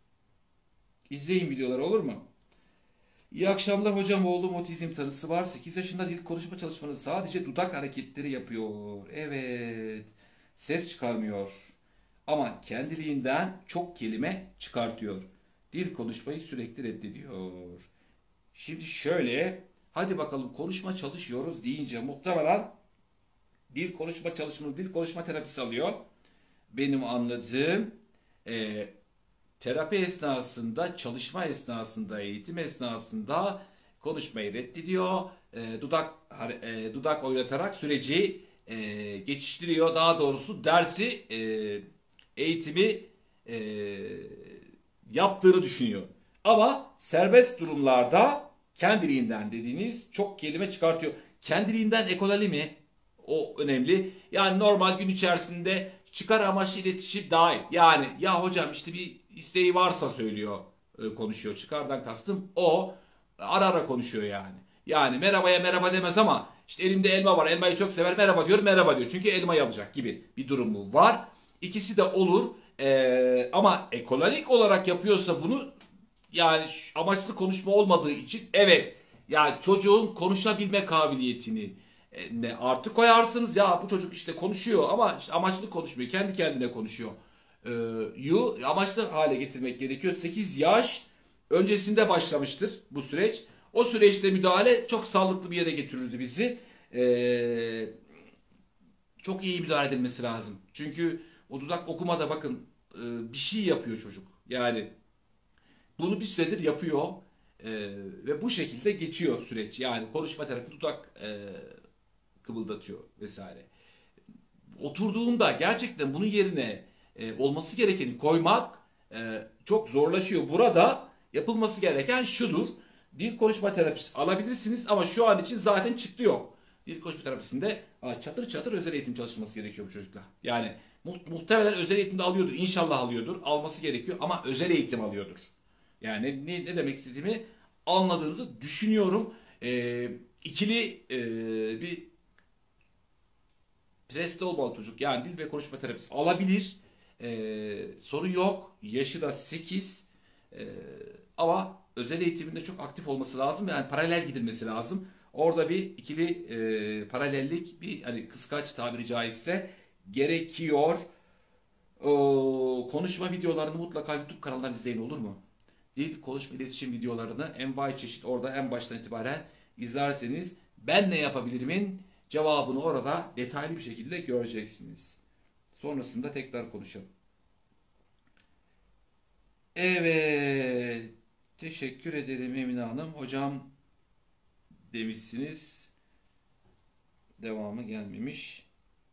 İzleyin videoları olur mu? İyi akşamlar hocam, oğlum otizm tanısı var. sekiz yaşında dil konuşma çalışmanın sadece dudak hareketleri yapıyor. Evet. Ses çıkarmıyor. Ama kendiliğinden çok kelime çıkartıyor. Dil konuşmayı sürekli reddediyor. Şimdi şöyle, hadi bakalım konuşma çalışıyoruz deyince muhtemelen dil konuşma çalışmanın dil konuşma terapisi alıyor. Benim anladığım e, terapi esnasında, çalışma esnasında, eğitim esnasında konuşmayı reddediyor. E, dudak e, dudak oynatarak süreci e, geçiştiriyor. Daha doğrusu dersi e, eğitimi e, yaptığını düşünüyor. Ama serbest durumlarda kendiliğinden dediğiniz çok kelime çıkartıyor. Kendiliğinden ekolali mi? O önemli. Yani normal gün içerisinde çıkar amaçlı iletişim dahil. Yani ya hocam işte bir isteği varsa söylüyor, e, konuşuyor. Çıkardan kastım o. Ara ara konuşuyor yani. Yani merhabaya merhaba demez ama işte elimde elma var. Elmayı çok sever. Merhaba diyor, merhaba diyor. Çünkü elmayı alacak gibi bir durumu var. İkisi de olur. Ee, ama ekolanik olarak yapıyorsa bunu, yani amaçlı konuşma olmadığı için evet, yani çocuğun konuşabilme kabiliyetini e, ne artı koyarsınız, ya bu çocuk işte konuşuyor ama işte amaçlı konuşmuyor, kendi kendine konuşuyor. Ee, yu amaçlı hale getirmek gerekiyor. sekiz yaş öncesinde başlamıştır bu süreç. O süreçte müdahale çok sağlıklı bir yere getirirdi bizi. Ee, çok iyi müdahale edilmesi lazım. Çünkü o dudak okumada bakın e, bir şey yapıyor çocuk. Yani bunu bir süredir yapıyor e, ve bu şekilde geçiyor süreç. Yani konuşma terapi, dudak e, kıvıldatıyor vesaire. Oturduğunda gerçekten bunun yerine e, olması gerekeni koymak e, çok zorlaşıyor. Burada yapılması gereken şudur: dil konuşma terapisi alabilirsiniz ama şu an için zaten çıktı yok. Dil konuşma terapisinde çatır çatır özel eğitim çalışması gerekiyor bu çocukla. Yani mu muhtemelen özel eğitimde alıyordur, inşallah alıyordur, alması gerekiyor ama özel eğitim alıyordur. Yani ne, ne demek istediğimi anladığınızı düşünüyorum. E, ikili e, bir preste olmalı çocuk. Yani dil ve konuşma terapisi alabilir. Ee, sorun yok. Yaşı da sekiz. Ee, ama özel eğitiminde çok aktif olması lazım. Yani paralel gidilmesi lazım. Orada bir ikili e, paralellik, bir hani kıskaç tabiri caizse gerekiyor. O, konuşma videolarını mutlaka YouTube kanalından izleyin, olur mu? Dil, konuşma, iletişim videolarını envai çeşit orada en baştan itibaren izlerseniz ben ne yapabilirimin cevabını orada detaylı bir şekilde göreceksiniz. Sonrasında tekrar konuşalım. Evet. Teşekkür ederim Emine Hanım. Hocam demişsiniz. Devamı gelmemiş.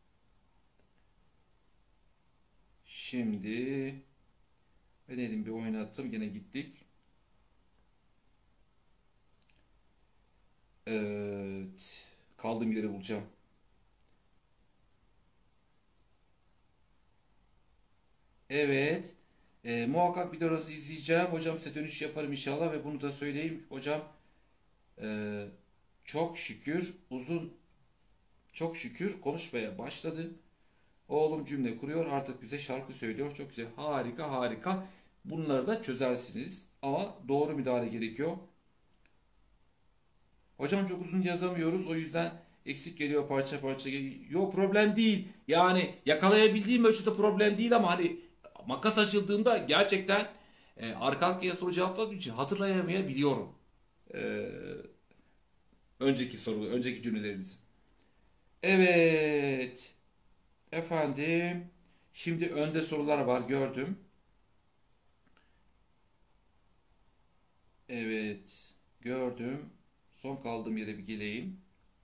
Şimdi ben elim bir oynattım. Gene gittik. Evet. Kaldığım yeri bulacağım. Evet. E, muhakkak videonuzu izleyeceğim. Hocam size dönüş yaparım inşallah ve bunu da söyleyeyim. Hocam e, çok şükür uzun çok şükür konuşmaya başladı. Oğlum cümle kuruyor, artık bize şarkı söylüyor. Çok güzel. Harika harika. Bunları da çözersiniz. Ama doğru müdahale gerekiyor. Hocam çok uzun yazamıyoruz. O yüzden eksik geliyor, parça parça geliyor. Yok, problem değil. Yani yakalayabildiğim ölçüde problem değil ama hani makas açıldığında gerçekten e, arka arkaya soru cevapladığım için hatırlayamayabiliyorum. E, önceki soru, önceki cümlelerinizi. Evet. Efendim. Şimdi önde sorular var, gördüm. Evet. Gördüm. Son kaldığım yere bir geleyim.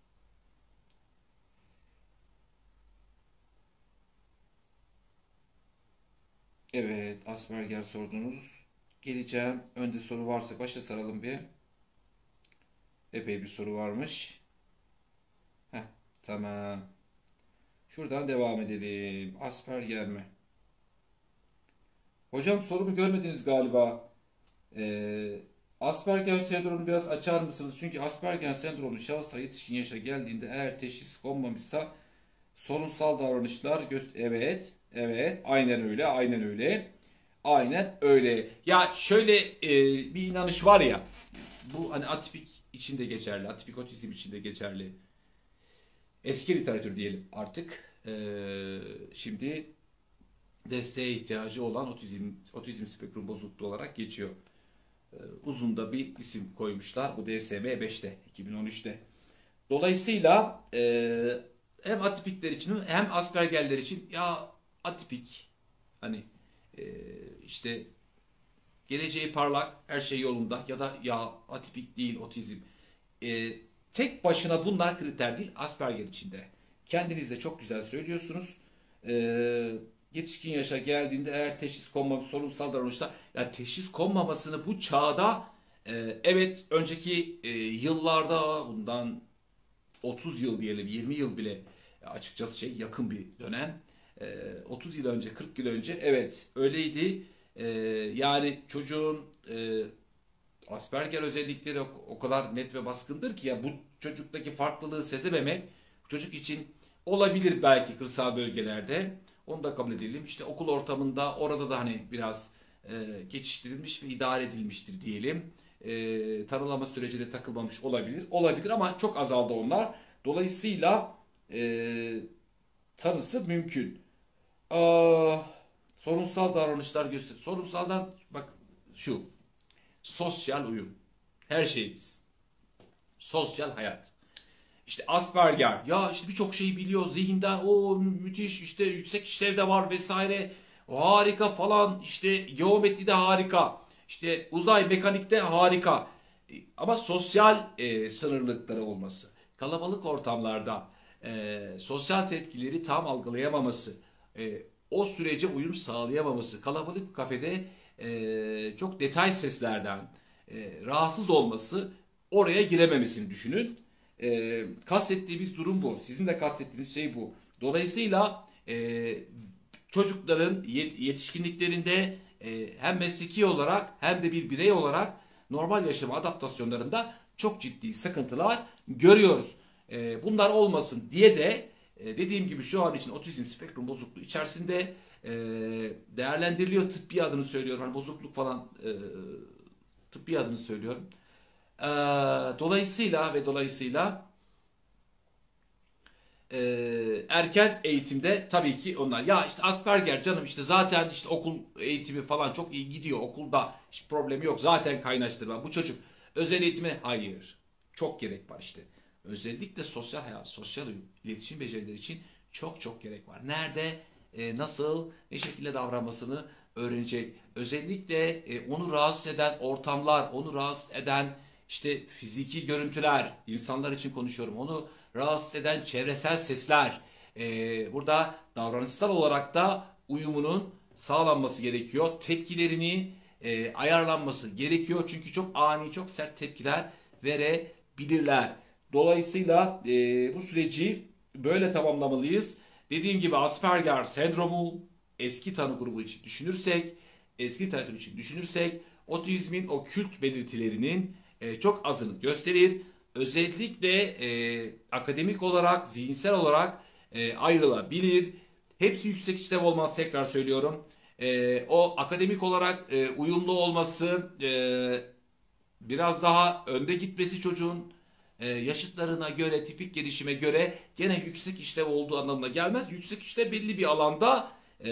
Evet, Asperger sordunuz. Geleceğim. Önde soru varsa başa saralım bir. Epey bir soru varmış. Heh, tamam. Şuradan devam edelim. Asperger mi? Hocam sorumu görmediniz galiba. Ee, Asperger sendromunu biraz açar mısınız? Çünkü Asperger sendromu şahıslar yetişkin yaşa geldiğinde eğer teşhis konmamışsa sorunsal davranışlar göster... Evet, evet, aynen öyle, aynen öyle. Aynen öyle. Ya şöyle e, bir inanış var ya, bu hani atipik için de geçerli, atipik otizm için de geçerli. Eski literatür diyelim artık. Ee, şimdi desteğe ihtiyacı olan otizm, otizm spektrum bozukluğu olarak geçiyor. Ee, uzun da bir isim koymuşlar. Bu D S M beşte, iki bin on üçte. Dolayısıyla e, hem atipikler için hem Aspergerler için ya atipik, hani e, işte geleceği parlak, her şey yolunda, ya da ya atipik değil, otizm. E, tek başına bunlar kriter değil Asperger içinde. Kendiniz de çok güzel söylüyorsunuz. E, yetişkin yaşa geldiğinde eğer teşhis konmamış sorunsal davranışlar, ya teşhis konmamasını bu çağda Ee, evet, önceki e, yıllarda, bundan otuz yıl diyelim, yirmi yıl bile açıkçası şey, yakın bir dönem. Ee, otuz yıl önce, kırk yıl önce evet öyleydi. Ee, yani çocuğun e, Asperger özellikleri o, o kadar net ve baskındır ki, ya bu çocuktaki farklılığı sezememek çocuk için olabilir belki kırsal bölgelerde. Onu da kabul edelim. İşte okul ortamında, orada da hani biraz e, geçiştirilmiş ve idare edilmiştir diyelim. E, tanılama sürecine takılmamış olabilir. Olabilir ama çok azaldı onlar. Dolayısıyla e, tanısı mümkün. Aa, sorunsal davranışlar göster. Sorunsaldan bak şu. Sosyal uyum. Her şeyimiz. Sosyal hayat. İşte Asperger. Ya işte birçok şeyi biliyor. Zihinden o müthiş, işte yüksek işlevde var vesaire. O harika falan. İşte geometride harika. İşte uzay mekanikte harika. E, Ama sosyal e, sınırlılıkları olması. Kalabalık ortamlarda e, sosyal tepkileri tam algılayamaması. E, o sürece uyum sağlayamaması. Kalabalık bir kafede e, çok detay seslerden e, rahatsız olması, oraya girememesini düşünün. E, kastettiğimiz durum bu. Sizin de kastettiğiniz şey bu. Dolayısıyla e, çocukların yetişkinliklerinde e, hem mesleki olarak hem de bir birey olarak normal yaşama adaptasyonlarında çok ciddi sıkıntılar görüyoruz. E, bunlar olmasın diye de e, dediğim gibi şu an için otizm spektrum bozukluğu içerisinde e, değerlendiriliyor. Tıbbi adını söylüyorum. Hani bozukluk falan, e, tıbbi adını söylüyorum. E, dolayısıyla ve dolayısıyla e, erken eğitimde tabii ki onlar, ya işte Asperger canım, işte zaten işte okul eğitimi falan çok iyi gidiyor, okulda hiç problemi yok, zaten kaynaştırma, bu çocuk özel eğitime, hayır, çok gerek var işte, özellikle sosyal hayat, sosyal uyum, iletişim becerileri için çok çok gerek var. Nerede, e, nasıl, ne şekilde davranmasını öğrenecek, özellikle e, onu rahatsız eden ortamlar, onu rahatsız eden işte fiziki görüntüler, insanlar için konuşuyorum, onu rahatsız eden çevresel sesler. Ee, burada davranışsal olarak da uyumunun sağlanması gerekiyor. Tepkilerini e, ayarlanması gerekiyor. Çünkü çok ani, çok sert tepkiler verebilirler. Dolayısıyla e, bu süreci böyle tamamlamalıyız. Dediğim gibi Asperger sendromu eski tanı grubu için düşünürsek, eski tanı için düşünürsek otizmin o kült belirtilerinin e, çok azını gösterir. Özellikle e, akademik olarak, zihinsel olarak e, ayrılabilir. Hepsi yüksek işlev olmaz, tekrar söylüyorum. E, o akademik olarak e, uyumlu olması, e, biraz daha önde gitmesi çocuğun e, yaşıtlarına göre, tipik gelişime göre gene yüksek işlev olduğu anlamına gelmez. Yüksek işlev belli bir alanda e,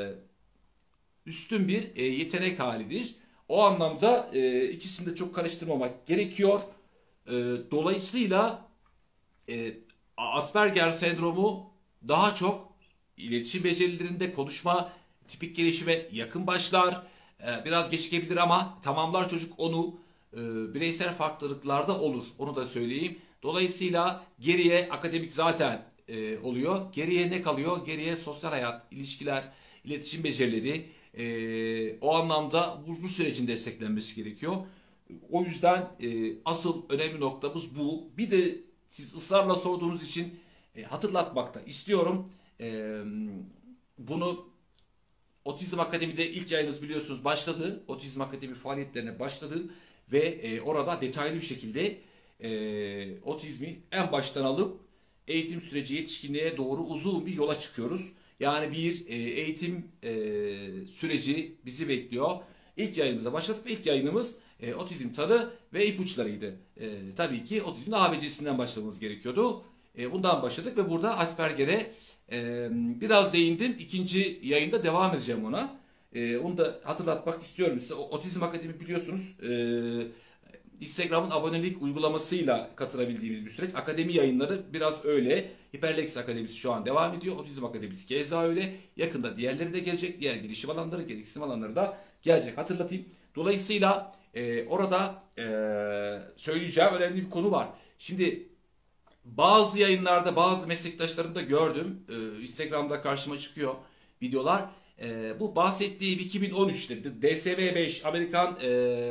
üstün bir e, yetenek halidir. O anlamda e, ikisini de çok karıştırmamak gerekiyor. E, dolayısıyla e, Asperger sendromu daha çok iletişim becerilerinde, konuşma, tipik gelişime yakın başlar. E, biraz gecikebilir ama tamamlar çocuk onu. E, bireysel farklılıklarda olur. Onu da söyleyeyim. Dolayısıyla geriye akademik zaten e, oluyor. Geriye ne kalıyor? Geriye sosyal hayat, ilişkiler, iletişim becerileri. E, o anlamda bu, bu sürecin desteklenmesi gerekiyor. O yüzden e, asıl önemli noktamız bu. Bir de siz ısrarla sorduğunuz için e, hatırlatmakta istiyorum. E, bunu Otizm Akademi'de ilk yayınınız biliyorsunuz başladı. Otizm Akademi faaliyetlerine başladı ve e, orada detaylı bir şekilde e, otizmi en baştan alıp eğitim süreci yetişkinliğe doğru uzun bir yola çıkıyoruz. Yani bir e, eğitim e, süreci bizi bekliyor. İlk yayınımıza başladık. İlk yayınımız e, otizm tanı ve ipuçlarıydı. E, tabii ki otizmin A B C'sinden başlamamız gerekiyordu. E, bundan başladık ve burada Asperger'e e, biraz değindim. İkinci yayında devam edeceğim ona. E, onu da hatırlatmak istiyorum size. Otizm Akademi biliyorsunuz e, Instagram'ın abonelik uygulamasıyla katılabildiğimiz bir süreç. Akademi yayınları biraz öyle. Hyperlex Akademisi şu an devam ediyor. Otizm Akademisi keza öyle. Yakında diğerleri de gelecek. Diğer gelişim alanları, gereksinim alanları da gelecek. Hatırlatayım. Dolayısıyla e, orada e, söyleyeceğim önemli bir konu var. Şimdi bazı yayınlarda bazı meslektaşlarını da gördüm. E, Instagram'da karşıma çıkıyor videolar. E, bu bahsettiğim iki bin on üçte D S M beş Amerikan e,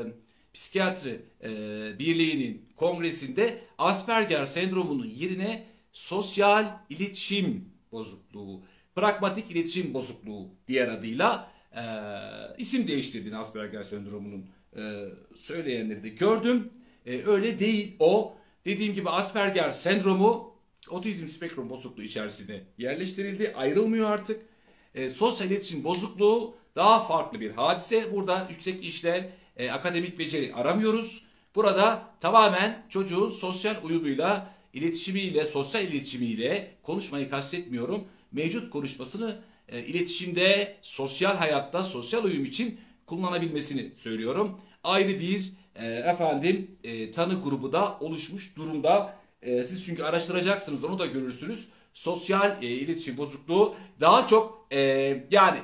Psikiyatri e, Birliği'nin kongresinde Asperger sendromunun yerine sosyal iletişim bozukluğu, pragmatik iletişim bozukluğu diğer adıyla e, isim değiştirdiğini Asperger sendromunun e, söyleyenleri de gördüm. E, öyle değil o. Dediğim gibi Asperger sendromu otizm spektrum bozukluğu içerisine yerleştirildi. Ayrılmıyor artık. E, sosyal iletişim bozukluğu daha farklı bir hadise. Burada yüksek işlev, e, akademik beceri aramıyoruz. Burada tamamen çocuğun sosyal uyumuyla, iletişimiyle, sosyal iletişimiyle, konuşmayı kastetmiyorum, mevcut konuşmasını e, iletişimde, sosyal hayatta, sosyal uyum için kullanabilmesini söylüyorum. Ayrı bir e, efendim e, tanı grubu da oluşmuş durumda. E, siz çünkü araştıracaksınız, onu da görürsünüz. Sosyal e, iletişim bozukluğu daha çok e, yani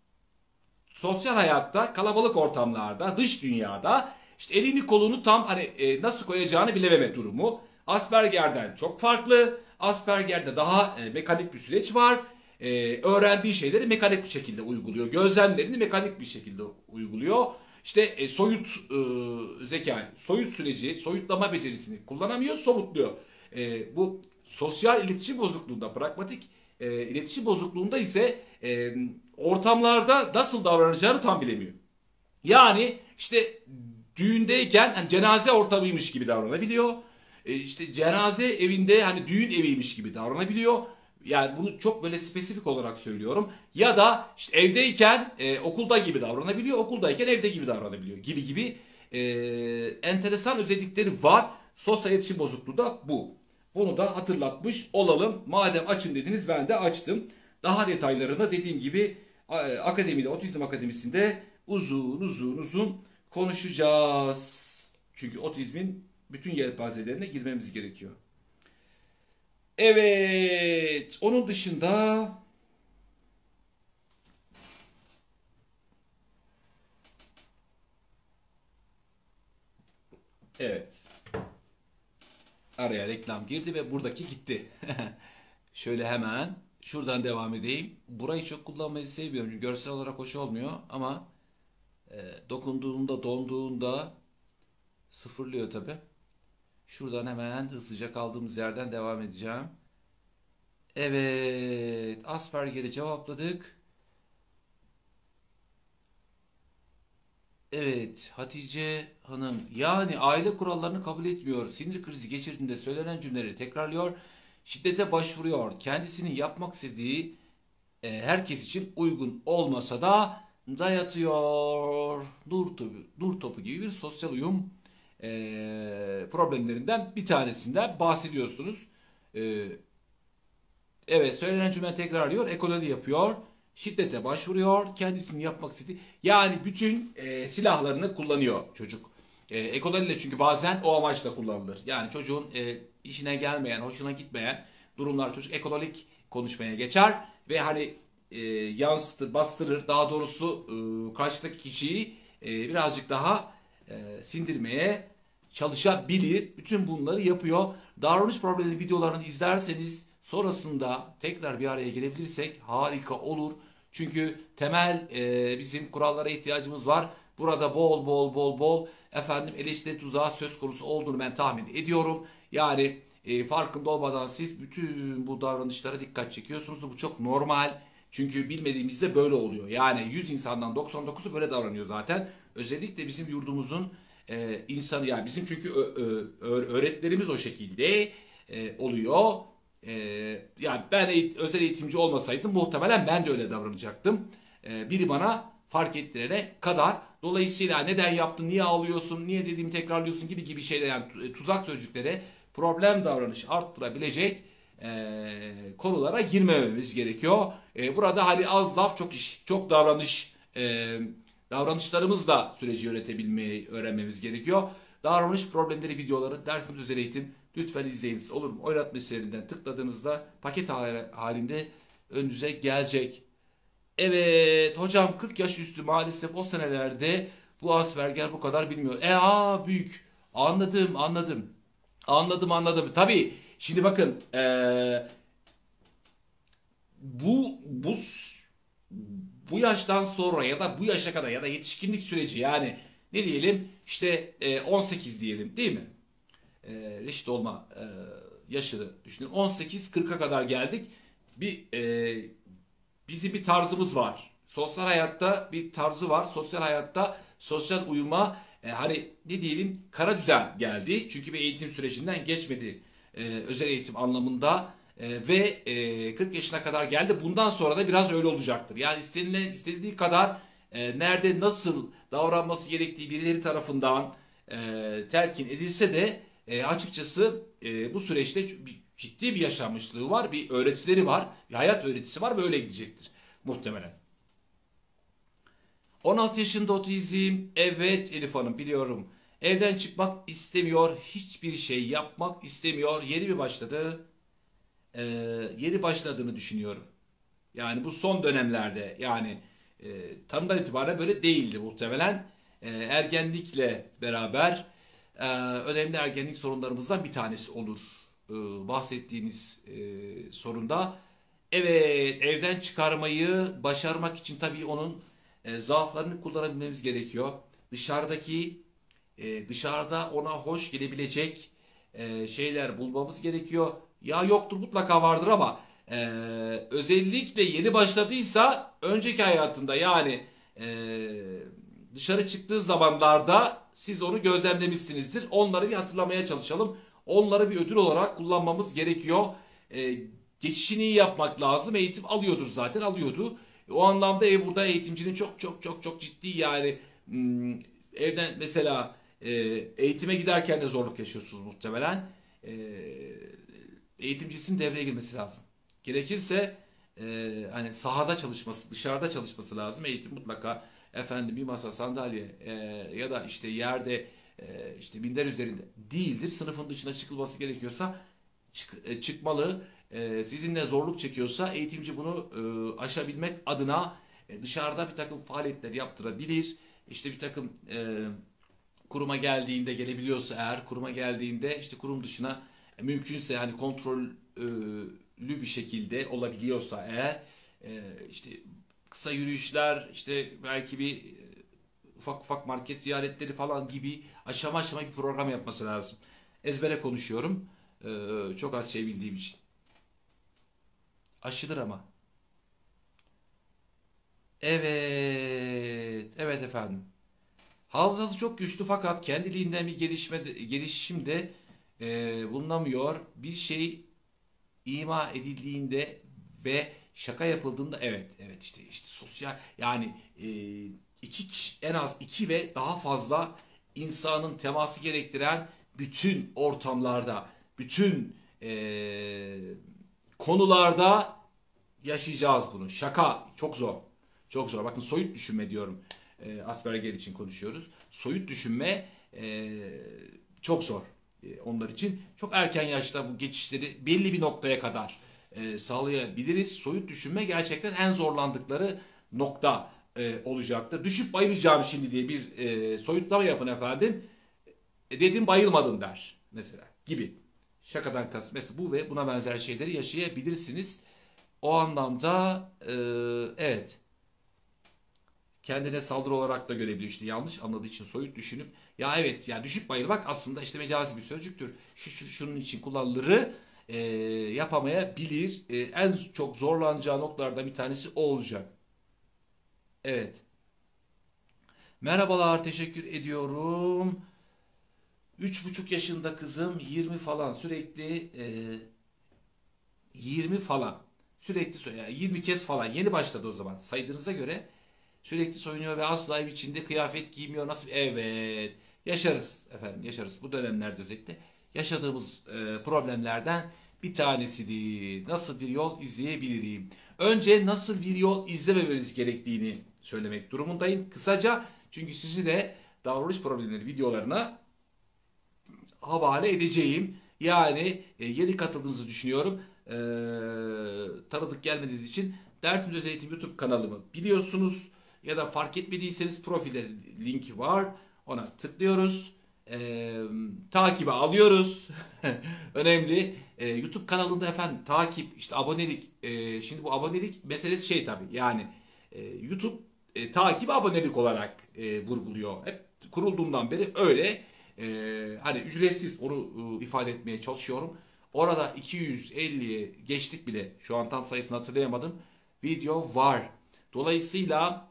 sosyal hayatta, kalabalık ortamlarda, dış dünyada işte elini kolunu tam hani e, nasıl koyacağını bilememe durumu. Asperger'den çok farklı. Asperger'de daha e, mekanik bir süreç var. E, öğrendiği şeyleri mekanik bir şekilde uyguluyor. Gözlemlerini mekanik bir şekilde uyguluyor. İşte e, soyut e, zeka, soyut süreci, soyutlama becerisini kullanamıyor, somutluyor. E, bu sosyal iletişim bozukluğunda, pragmatik e, iletişim bozukluğunda ise e, ortamlarda nasıl davranacağını tam bilemiyor. Yani işte düğündeyken hani cenaze ortamıymış gibi davranabiliyor. E, işte cenaze evinde hani düğün eviymiş gibi davranabiliyor. Yani bunu çok böyle spesifik olarak söylüyorum. Ya da işte evdeyken e, okulda gibi davranabiliyor. Okuldayken evde gibi davranabiliyor gibi gibi e, enteresan özellikleri var. Sosyal iletişim bozukluğu da bu. Bunu da hatırlatmış olalım. Madem açın dediniz, ben de açtım. Daha detaylarını dediğim gibi akademide, Otizm Akademisi'nde uzun uzun uzun konuşacağız. Çünkü otizmin bütün yelpazelerine girmemiz gerekiyor. Evet, onun dışında evet. Araya reklam girdi ve buradaki gitti. Şöyle hemen şuradan devam edeyim. Burayı çok kullanmayı sevmiyorum çünkü görsel olarak hoş olmuyor ama e, dokunduğunda, donduğunda sıfırlıyor tabi. Şuradan hemen hızlıca kaldığımız yerden devam edeceğim. Evet, Asperger'i cevapladık. Evet, Hatice Hanım, yani aile kurallarını kabul etmiyor. Sinir krizi geçirdiğinde söylenen cümleleri tekrarlıyor. Şiddete başvuruyor. Kendisinin yapmak istediği e, herkes için uygun olmasa da dayatıyor. Nur topu, nur topu gibi bir sosyal uyum e, problemlerinden bir tanesinden bahsediyorsunuz. E, evet, söylenen cümle tekrarlıyor. Ekolojik yapıyor. Şiddete başvuruyor. Kendisini yapmak istediği. Yani bütün e, silahlarını kullanıyor çocuk. E, ekolojik çünkü bazen o amaçla kullanılır. Yani çocuğun e, işine gelmeyen, hoşuna gitmeyen durumlar çocuk ekolojik konuşmaya geçer. Ve hani e, yansıtır, bastırır. Daha doğrusu e, karşıdaki kişiyi e, birazcık daha e, sindirmeye çalışabilir. Bütün bunları yapıyor. Davranış problemi videolarını izlerseniz sonrasında tekrar bir araya gelebilirsek harika olur. Çünkü temel e, bizim kurallara ihtiyacımız var. Burada bol bol bol bol efendim eleştiri tuzağı söz konusu olduğunu ben tahmin ediyorum. Yani e, farkında olmadan siz bütün bu davranışlara dikkat çekiyorsunuz. Bu çok normal. Çünkü bilmediğimizde böyle oluyor. Yani yüz insandan doksan dokuzu böyle davranıyor zaten. Özellikle bizim yurdumuzun e, insanı, yani bizim çünkü ö, ö, öğretmenlerimiz o şekilde e, oluyor. Ee, yani ben eğit özel eğitimci olmasaydım muhtemelen ben de öyle davranacaktım. Ee, biri bana fark ettirene kadar. Dolayısıyla neden yaptın, niye ağlıyorsun, niye dediğimi tekrarlıyorsun gibi gibi şeyler, yani tuzak sözcüklere, problem davranış arttırabilecek e, konulara girmememiz gerekiyor. E, burada hadi az laf çok iş, çok davranış, e, davranışlarımızla süreci yönetebilmeyi öğrenmemiz gerekiyor. Davranış problemleri videoları, dersimiz özel eğitim. Lütfen izleyiniz, olur mu? Oynatma üzerinden tıkladığınızda paket halinde önünüze gelecek. Evet hocam, kırk yaş üstü maalesef o senelerde bu Asperger bu kadar bilmiyor. E aa büyük. Anladım anladım. Anladım anladım. Tabii şimdi bakın ee, bu bu bu yaştan sonra ya da bu yaşa kadar ya da yetişkinlik süreci, yani Ne diyelim? İşte e, on sekiz diyelim, değil mi? E, reşit olma e, yaşını düşünelim. on sekiz kırka kadar geldik. Bir e, bizim bir tarzımız var. Sosyal hayatta bir tarzı var. Sosyal hayatta sosyal uyuma e, hani ne diyelim kara düzen geldi. Çünkü bir eğitim sürecinden geçmedi. E, özel eğitim anlamında e, ve e, kırk yaşına kadar geldi. Bundan sonra da biraz öyle olacaktır. Yani istenilen istediği kadar e, nerede nasıl davranması gerektiği birileri tarafından e, telkin edilse de e, açıkçası e, bu süreçte bir, ciddi bir yaşanmışlığı var. Bir öğretileri var. Bir hayat öğretisi var ve öyle gidecektir muhtemelen. on altı yaşında otizm. Evet Elif Hanım biliyorum. Evden çıkmak istemiyor. Hiçbir şey yapmak istemiyor. Yeni mi başladı? Ee, yeni başladığını düşünüyorum. Yani bu son dönemlerde yani e, tanımdan itibaren böyle değildi muhtemelen. E, ergenlikle beraber e, önemli ergenlik sorunlarımızdan bir tanesi olur. E, bahsettiğiniz e, sorunda. Evet, evden çıkarmayı başarmak için tabii onun e, zaaflarını kullanabilmemiz gerekiyor. Dışarıdaki e, dışarıda ona hoş gelebilecek e, şeyler bulmamız gerekiyor. Ya yoktur mutlaka vardır ama e, özellikle yeni başladıysa önceki hayatında yani e, dışarı çıktığı zamanlarda siz onu gözlemlemişsinizdir. Onları bir hatırlamaya çalışalım. Onları bir ödül olarak kullanmamız gerekiyor. E, geçişini iyi yapmak lazım. Eğitim alıyordur zaten alıyordu. O anlamda ev burada eğitimcinin çok çok çok çok ciddi yani hmm, evden mesela e, eğitime giderken de zorluk yaşıyorsunuz muhtemelen. E, eğitimcisinin devreye girmesi lazım. Gerekirse e, hani sahada çalışması, dışarıda çalışması lazım. Eğitim mutlaka efendim bir masa, sandalye e, ya da işte yerde e, işte minder üzerinde değildir. Sınıfın dışına çıkılması gerekiyorsa çık, e, çıkmalı. E, sizinle zorluk çekiyorsa eğitimci bunu e, aşabilmek adına e, dışarıda bir takım faaliyetler yaptırabilir. İşte bir takım e, kuruma geldiğinde gelebiliyorsa eğer kuruma geldiğinde işte kurum dışına e, mümkünse yani kontrollü bir şekilde olabiliyorsa eğer e, işte kısa yürüyüşler işte belki bir e, ufak ufak market ziyaretleri falan gibi aşama aşama bir program yapması lazım. Ezbere konuşuyorum. E, çok az şey bildiğim için. Aşıdır ama. Evet. Evet efendim. Hafızası çok güçlü fakat kendiliğinden bir gelişme gelişim de e, bulunamıyor. Bir şey ima edildiğinde ve şaka yapıldığında evet evet işte işte sosyal yani e, iki kişi, en az iki ve daha fazla insanın teması gerektiren bütün ortamlarda bütün e, konularda yaşayacağız bunu. Şaka çok zor. Çok zor. Bakın soyut düşünme diyorum. E, Asperger için konuşuyoruz. Soyut düşünme e, çok zor. E, onlar için çok erken yaşta bu geçişleri belli bir noktaya kadar e, sağlayabiliriz. Soyut düşünme gerçekten en zorlandıkları nokta e, olacaktır. Düşüp bayılacağım şimdi diye bir e, soyutlama yapın efendim. E, dedim bayılmadın der mesela gibi. Şakadan kasıt mesela bu ve buna benzer şeyleri yaşayabilirsiniz. O anlamda e, evet kendine saldırı olarak da görebiliyor işte yanlış anladığı için soyut düşünüp ya evet yani düşüp bayılmak aslında işte mecazi bir sözcüktür. Şu, şu şunun için kullanılırı e, yapamayabilir. E, en çok zorlanacağı noktalardan bir tanesi o olacak. Evet. Merhabalar teşekkür ediyorum. Üç buçuk yaşında kızım yirmi falan sürekli e, yirmi falan sürekli so- yani yirmi kez falan yeni başladı o zaman saydığınıza göre sürekli soyunuyor ve asla ev içinde kıyafet giymiyor. Nasıl? Evet. Yaşarız efendim yaşarız. Bu dönemlerde özellikle yaşadığımız e, problemlerden bir tanesidir. Nasıl bir yol izleyebilirim? Önce nasıl bir yol izlememeniz gerektiğini söylemek durumundayım. Kısaca çünkü sizi de davranış problemleri videolarına havale edeceğim. Yani e, yeni katıldığınızı düşünüyorum. E, tanıdık gelmediğiniz için Dersimiz Özel Eğitim YouTube kanalımı biliyorsunuz. Ya da fark etmediyseniz profilde linki var. Ona tıklıyoruz. E, takibe alıyoruz. Önemli. E, YouTube kanalında efendim takip, işte abonelik. E, şimdi bu abonelik meselesi şey tabii. Yani e, YouTube e, takip abonelik olarak e, vurguluyor. Hep kurulduğundan beri öyle. E, hani ücretsiz, onu e, ifade etmeye çalışıyorum. Orada iki yüz elliye geçtik bile. Şu an tam sayısını hatırlayamadım. Video var. Dolayısıyla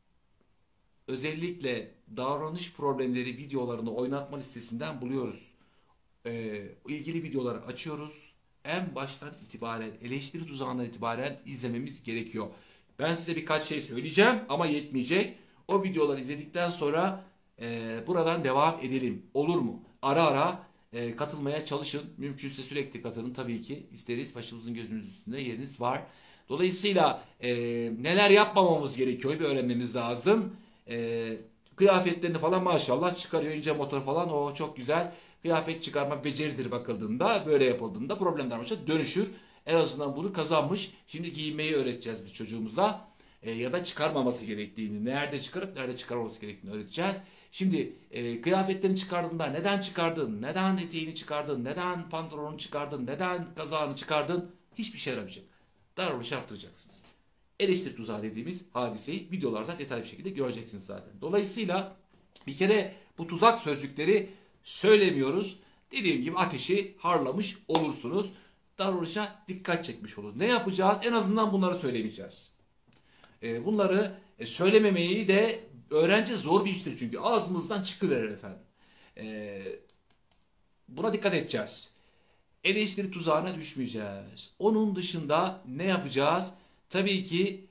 özellikle davranış problemleri videolarını oynatma listesinden buluyoruz. Ee, ilgili videoları açıyoruz. En baştan itibaren, eleştiri tuzağından itibaren izlememiz gerekiyor. Ben size birkaç şey söyleyeceğim ama yetmeyecek. O videoları izledikten sonra e, buradan devam edelim. Olur mu? Ara ara e, katılmaya çalışın. Mümkünse sürekli katılın tabii ki. İsteriz. Başımızın gözümüz üstünde yeriniz var. Dolayısıyla e, neler yapmamamız gerekiyor bir öğrenmemiz lazım. E, kıyafetlerini falan maşallah çıkarıyor. İnce motor falan, o çok güzel. Kıyafet çıkarma beceridir bakıldığında, böyle yapıldığında problemler başa dönüşür. En azından bunu kazanmış. Şimdi giymeyi öğreteceğiz biz çocuğumuza. E, ya da çıkarmaması gerektiğini, nerede çıkarıp nerede çıkarmaması gerektiğini öğreteceğiz. Şimdi e, kıyafetlerini çıkardığında neden çıkardın, neden eteğini çıkardın, neden pantolonunu çıkardın, neden kazağını çıkardın, hiçbir şey yaramayacak. Davranış arttıracaksınız. Eleştiri tuzağı dediğimiz hadiseyi videolarda detaylı bir şekilde göreceksiniz zaten. Dolayısıyla bir kere bu tuzak sözcükleri söylemiyoruz. Dediğim gibi ateşi harlamış olursunuz. Davranışa dikkat çekmiş olur. Ne yapacağız? En azından bunları söylemeyeceğiz. E, bunları e, söylememeyi de öğrenci zor bir iştir çünkü. Ağzımızdan çıkıverir efendim. E, buna dikkat edeceğiz. Eleştiri tuzağına düşmeyeceğiz. Onun dışında ne yapacağız? Tabii ki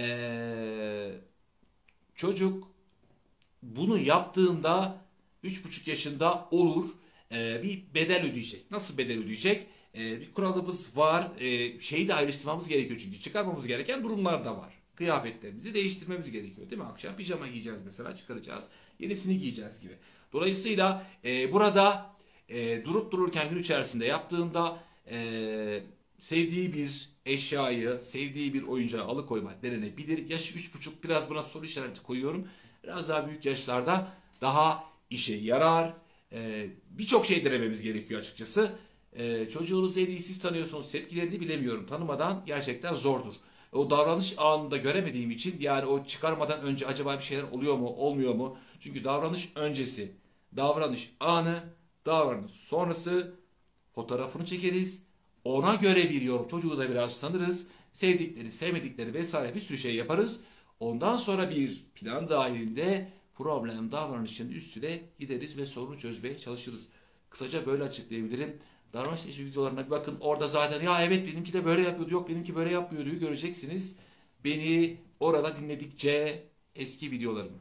e, çocuk bunu yaptığında üç buçuk yaşında olur. E, bir bedel ödeyecek. Nasıl bedel ödeyecek? E, bir kuralımız var. E, şeyi de ayrıştırmamız gerekiyor çünkü. Çıkarmamız gereken durumlar da var. Kıyafetlerimizi değiştirmemiz gerekiyor değil mi? Akşam pijama giyeceğiz mesela, çıkaracağız. Yenisini giyeceğiz gibi. Dolayısıyla e, burada e, durup dururken gün içerisinde yaptığında e, sevdiği bir eşyayı, sevdiği bir oyuncağı alıkoymak denenebilir. Yaşı üç buçuk, biraz buna soru işareti koyuyorum. Biraz daha büyük yaşlarda daha işe yarar. Ee, Birçok şey denememiz gerekiyor açıkçası. Ee, çocuğunuzu en iyi siz tanıyorsunuz. Tepkilerini bilemiyorum. Tanımadan gerçekten zordur. O davranış anında göremediğim için, yani o çıkarmadan önce acaba bir şeyler oluyor mu, olmuyor mu? Çünkü davranış öncesi, davranış anı, davranış sonrası fotoğrafını çekeriz. Ona göre bir yorum. Çocuğu da biraz tanırız. Sevdikleri, sevmedikleri vesaire bir sürü şey yaparız. Ondan sonra bir plan dahilinde problem davranışının üstüne gideriz ve sorunu çözmeye çalışırız. Kısaca böyle açıklayabilirim. Davranış teşvik videolarına bir bakın. Orada zaten ya evet benimki de böyle yapıyordu, yok benimki böyle yapmıyordu göreceksiniz. Beni orada dinledikçe eski videolarımı.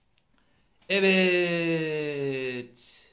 Evet.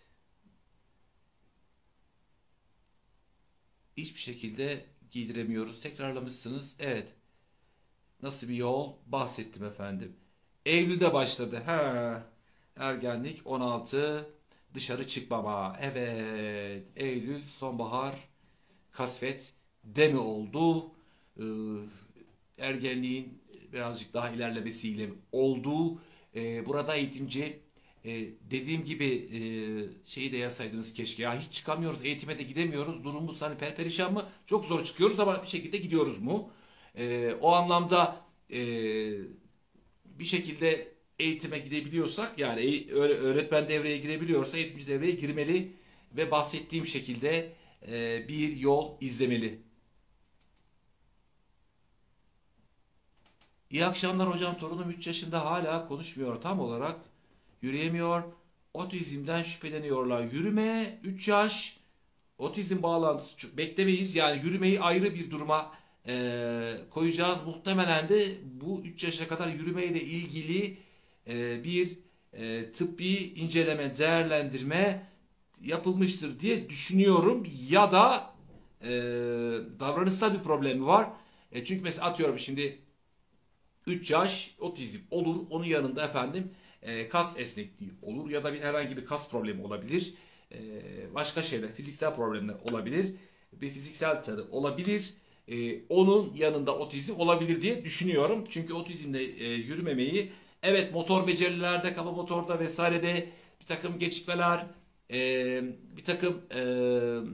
Hiçbir şekilde giydiremiyoruz. Tekrarlamışsınız. Evet. Nasıl bir yol? Bahsettim efendim. Eylül'de başladı. Ha. Ergenlik on altı. Dışarı çıkmama. Evet. Eylül, sonbahar, kasvet de mi oldu? Ee, ergenliğin birazcık daha ilerlemesiyle oldu. Ee, burada eğitimci e, dediğim gibi e, şeyi de yazsaydınız keşke. Ya hiç çıkamıyoruz, eğitime de gidemiyoruz. Durumumuz hani perperişan mı? Çok zor çıkıyoruz ama bir şekilde gidiyoruz mu? Ee, o anlamda e, bir şekilde eğitime gidebiliyorsak, yani öğretmen devreye girebiliyorsa eğitimci devreye girmeli ve bahsettiğim şekilde e, bir yol izlemeli. İyi akşamlar hocam, torunum üç yaşında, hala konuşmuyor tam olarak, yürüyemiyor, otizmden şüpheleniyorlar. Yürüme üç yaş, otizm bağlantısı beklemeyiz, yani yürümeyi ayrı bir duruma e, koyacağız. Muhtemelen de bu üç yaşa kadar yürümeyle ilgili e, bir e, tıbbi inceleme, değerlendirme yapılmıştır diye düşünüyorum. Ya da e, davranışsal bir problemi var. E, çünkü mesela atıyorum şimdi üç yaş otizm olur. Onun yanında efendim e, kas esnekliği olur ya da bir herhangi bir kas problemi olabilir. E, başka şeyler, fiziksel problemler olabilir. Bir fiziksel tadı olabilir. E, onun yanında otizm olabilir diye düşünüyorum. Çünkü otizmle e, yürümemeyi, evet motor becerilerde, kafa motorda vesairede bir takım gecikmeler, e, bir takım e,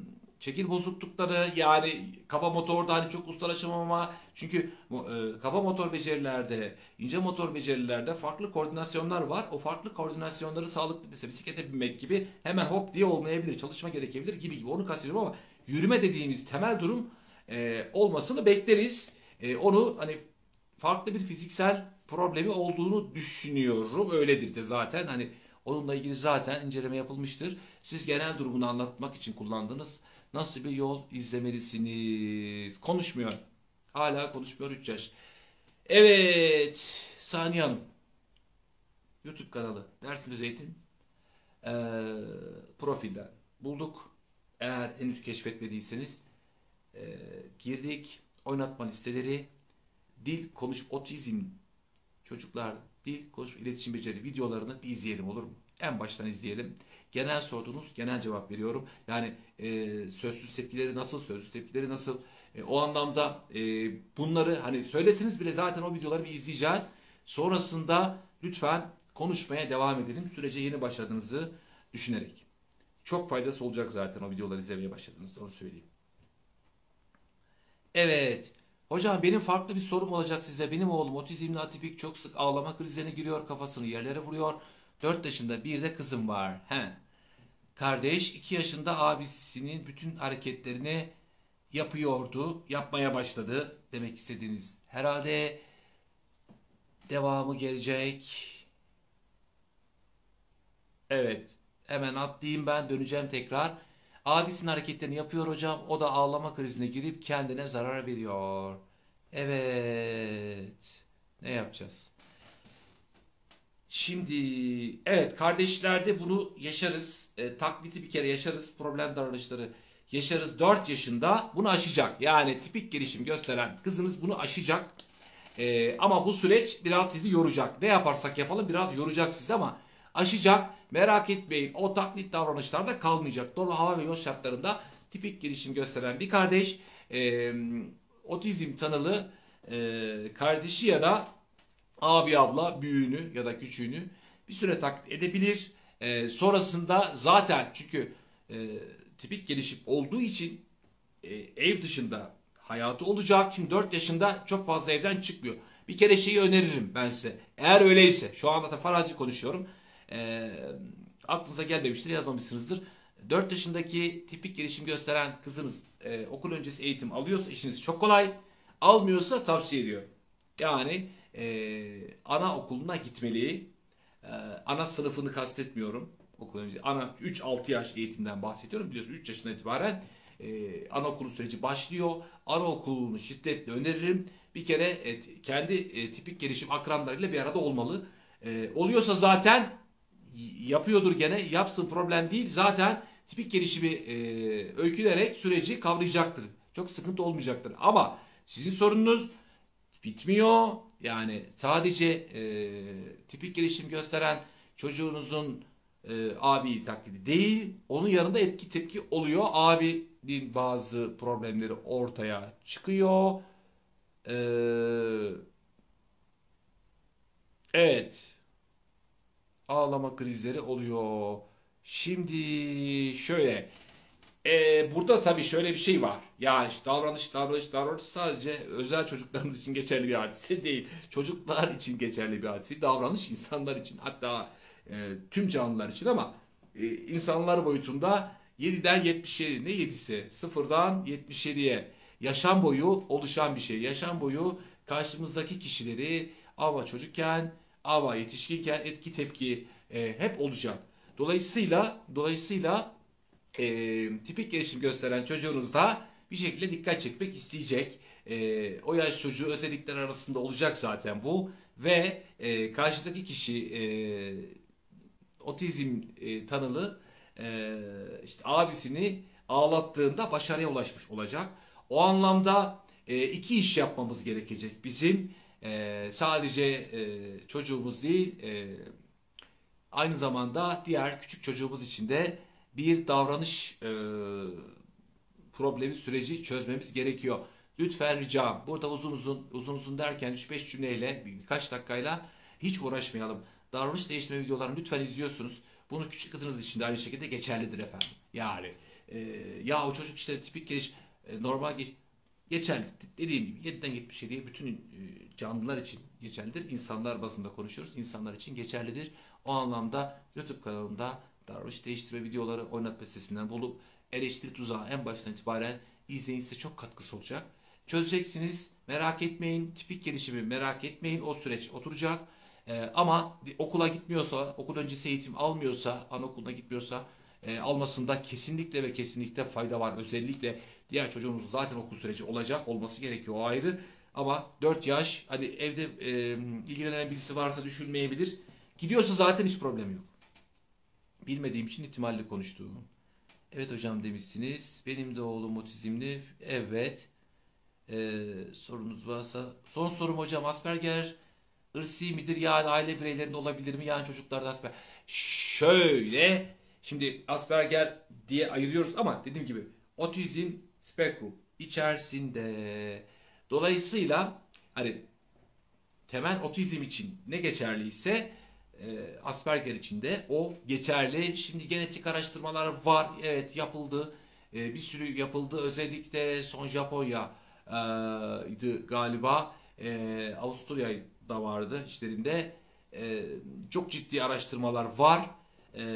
şekil bozuklukları, yani kaba motorda hani çok ustalaşamama, çünkü e, kaba motor becerilerde, ince motor becerilerde farklı koordinasyonlar var. O farklı koordinasyonları sağlıklı, mesela bisiklete binmek gibi hemen hop diye olmayabilir, çalışma gerekebilir gibi gibi, onu kastediyorum. Ama yürüme dediğimiz temel durum e, olmasını bekleriz. E, onu hani farklı bir fiziksel problemi olduğunu düşünüyorum. Öyledir de zaten, hani onunla ilgili zaten inceleme yapılmıştır. Siz genel durumunu anlatmak için kullandınız. Nasıl bir yol izlemelisiniz? Konuşmuyor. Hala konuşmuyor, üç yaş. Evet. Saniye Hanım. YouTube kanalı. Dersim Zeytin. Ee, profilden bulduk. Eğer henüz keşfetmediyseniz e, girdik. Oynatma listeleri. Dil, konuş, otizm çocuklar, dil, konuşma, iletişim beceri videolarını bir izleyelim, olur mu? En baştan izleyelim. Genel sordunuz, genel cevap veriyorum. Yani e, sözsüz tepkileri nasıl, sözsüz tepkileri nasıl? E, o anlamda e, bunları hani söylesiniz bile zaten o videoları bir izleyeceğiz. Sonrasında lütfen konuşmaya devam edelim. Sürece yeni başladığınızı düşünerek. Çok faydası olacak zaten o videoları izlemeye başladığınızda, onu söyleyeyim. Evet. Hocam benim farklı bir sorum olacak size. Benim oğlum otizmli atipik, çok sık ağlama krizlerine giriyor, kafasını yerlere vuruyor. dört yaşında bir de kızım var. He. Kardeş iki yaşında abisinin bütün hareketlerini yapıyordu. Yapmaya başladı demek istediğiniz. Herhalde devamı gelecek. Evet. Hemen atlayayım, ben döneceğim tekrar. Abisinin hareketlerini yapıyor hocam. O da ağlama krizine girip kendine zarar veriyor. Evet. Ne yapacağız? Şimdi evet, kardeşlerde bunu yaşarız. E, taklidi bir kere yaşarız. Problem davranışları yaşarız. dört yaşında bunu aşacak. Yani tipik gelişim gösteren kızımız bunu aşacak. E, ama bu süreç biraz sizi yoracak. Ne yaparsak yapalım biraz yoracak sizi ama aşacak. Merak etmeyin. O taklit davranışlarda kalmayacak. Doğru hava ve yol şartlarında tipik gelişim gösteren bir kardeş, e, otizm tanılı e, kardeşi ya da abi abla büyüğünü ya da küçüğünü bir süre taklit edebilir. E, sonrasında zaten çünkü e, tipik gelişim olduğu için e, ev dışında hayatı olacak. Şimdi dört yaşında çok fazla evden çıkmıyor. Bir kere şeyi öneririm ben size. Eğer öyleyse, şu anda da farazi konuşuyorum. E, aklınıza gelmemiştir, yazmamışsınızdır. dört yaşındaki tipik gelişim gösteren kızınız e, okul öncesi eğitim alıyorsa işiniz çok kolay. Almıyorsa tavsiye ediyorum. Yani e, ana okuluna gitmeli. E, ana sınıfını kastetmiyorum. Okul öncesi, ana üç altı yaş eğitimden bahsediyorum. Biliyorsunuz üç yaşından itibaren e, anaokulu süreci başlıyor. Anaokulunu şiddetle öneririm. Bir kere e, kendi e, tipik gelişim akranlarıyla bir arada olmalı. E, oluyorsa zaten yapıyordur gene. Yapsın, problem değil. Zaten tipik gelişimi e, öykülerek süreci kavrayacaktır. Çok sıkıntı olmayacaktır. Ama sizin sorununuz bitmiyor. Yani sadece e, tipik gelişim gösteren çocuğunuzun e, abi taklidi değil. Onun yanında etki tepki oluyor. Abinin bazı problemleri ortaya çıkıyor. E, evet. Ağlama krizleri oluyor. Şimdi şöyle. Ee, burada tabii şöyle bir şey var. Ya işte davranış, davranış, davranış sadece özel çocuklarımız için geçerli bir hadise değil. Çocuklar için geçerli bir hadise. Davranış insanlar için, hatta e, tüm canlılar için, ama e, insanlar boyutunda yediden yetmiş yedi, ne yedisi? sıfırdan yetmiş yediye yaşam boyu oluşan bir şey. Yaşam boyu karşımızdaki kişileri ama çocukken ama yetişkinken etki tepki e, hep olacak. Dolayısıyla dolayısıyla e, tipik gelişim gösteren çocuğunuz da bir şekilde dikkat çekmek isteyecek. E, o yaş çocuğu özellikler arasında olacak zaten bu. Ve e, karşıdaki kişi e, otizm e, tanılı e, işte abisini ağlattığında başarıya ulaşmış olacak. O anlamda e, iki iş yapmamız gerekecek bizim. E, sadece e, çocuğumuz değil, e, aynı zamanda diğer küçük çocuğumuz için de bir davranış e, problemi süreci çözmemiz gerekiyor. Lütfen ricam, burada uzun uzun uzun uzun derken üç beş cümleyle, birkaç dakikayla hiç uğraşmayalım. Davranış değiştirme videolarını lütfen izliyorsunuz. Bunu küçük kızınız için de aynı şekilde geçerlidir efendim. Yani e, ya o çocuk işte tipik geliş e, normal geç, geçerli. Dediğim gibi yediden yetmiş yediye bütün e, canlılar için geçerlidir. İnsanlar bazında konuşuyoruz. İnsanlar için geçerlidir. O anlamda YouTube kanalımda davranış değiştirme videoları oynatma sitesinden bulup eleştiri tuzağı en baştan itibaren izleyin, size çok katkısı olacak. Çözeceksiniz. Merak etmeyin. Tipik gelişimi merak etmeyin. O süreç oturacak. Ee, ama okula gitmiyorsa, okul öncesi eğitim almıyorsa, anaokuluna gitmiyorsa e, almasında kesinlikle ve kesinlikle fayda var. Özellikle diğer çocuğumuzun zaten okul süreci olacak, olması gerekiyor, o ayrı. Ama dört yaş, hani evde e, ilgilenen birisi varsa düşünmeyebilir. Gidiyorsa zaten hiç problem yok. Bilmediğim için ihtimalli konuştuğum. Evet hocam demişsiniz. Benim de oğlum otizmli. Evet. Ee, sorunuz varsa. Son sorum hocam, Asperger ırsi midir? Yani aile bireylerinde olabilir mi? Yani çocuklarda Asperger. Şöyle. Şimdi Asperger diye ayırıyoruz ama dediğim gibi otizm spektrum içerisinde. Dolayısıyla hani temel otizm için ne geçerliyse e, Asperger için de o geçerli. Şimdi genetik araştırmalar var. Evet, yapıldı. E, bir sürü yapıldı. Özellikle son Japonya'ydı galiba. E, Avusturya'da vardı işlerinde. E, çok ciddi araştırmalar var. E,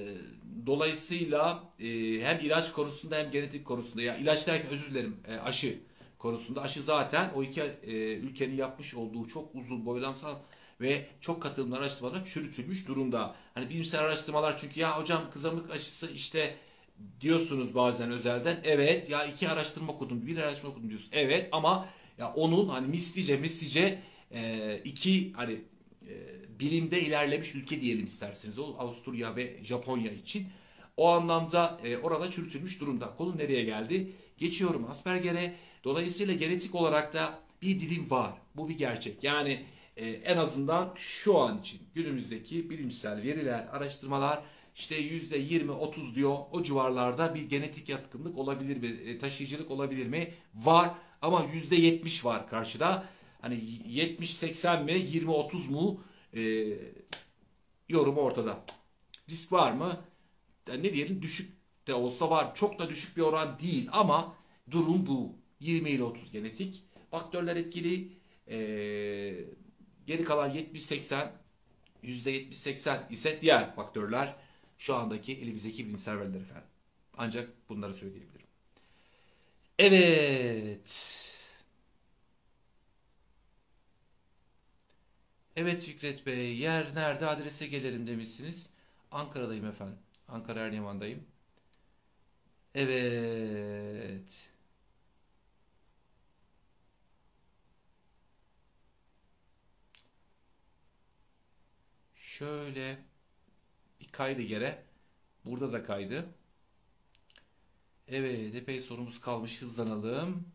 dolayısıyla e, hem ilaç konusunda hem genetik konusunda, ya ilaç derken özür dilerim, e, aşı konusunda. Aşı zaten o iki e, ülkenin yapmış olduğu çok uzun boylamsal ve çok katılımlı araştırmalar çürütülmüş durumda. Hani bilimsel araştırmalar, çünkü ya hocam kızamık aşısı işte diyorsunuz bazen özelden. Evet ya, iki araştırma okudum, bir araştırma okudum diyorsun. Evet ama ya onun hani mislice mislice e, iki hani e, bilimde ilerlemiş ülke diyelim isterseniz. O Avusturya ve Japonya için. O anlamda e, orada çürütülmüş durumda. Konu nereye geldi? Geçiyorum Asperger'e. Dolayısıyla genetik olarak da bir dilim var. Bu bir gerçek. Yani e, en azından şu an için günümüzdeki bilimsel veriler, araştırmalar işte yüzde yirmi otuz diyor. O civarlarda bir genetik yatkınlık olabilir mi? E, taşıyıcılık olabilir mi? Var ama yüzde yetmiş var karşıda. Hani yetmiş seksen mi, yirmi otuz mu? E, yorumu ortada. Risk var mı? Yani ne diyelim, düşük de olsa var. Çok da düşük bir oran değil ama durum bu. yirmi ile otuz genetik faktörler etkili. Ee, geri kalan yetmiş seksen, yüzde yetmiş seksen ise diğer faktörler, şu andaki elimizdeki bilimsel veriler efendim. Ancak bunları söyleyebilirim. Evet. Evet Fikret Bey, yer nerede, adrese gelirim demişsiniz. Ankara'dayım efendim. Ankara Eryaman'dayım. Evet. Şöyle bir kaydı yere. Burada da kaydı. Evet, epey sorumuz kalmış. Hızlanalım.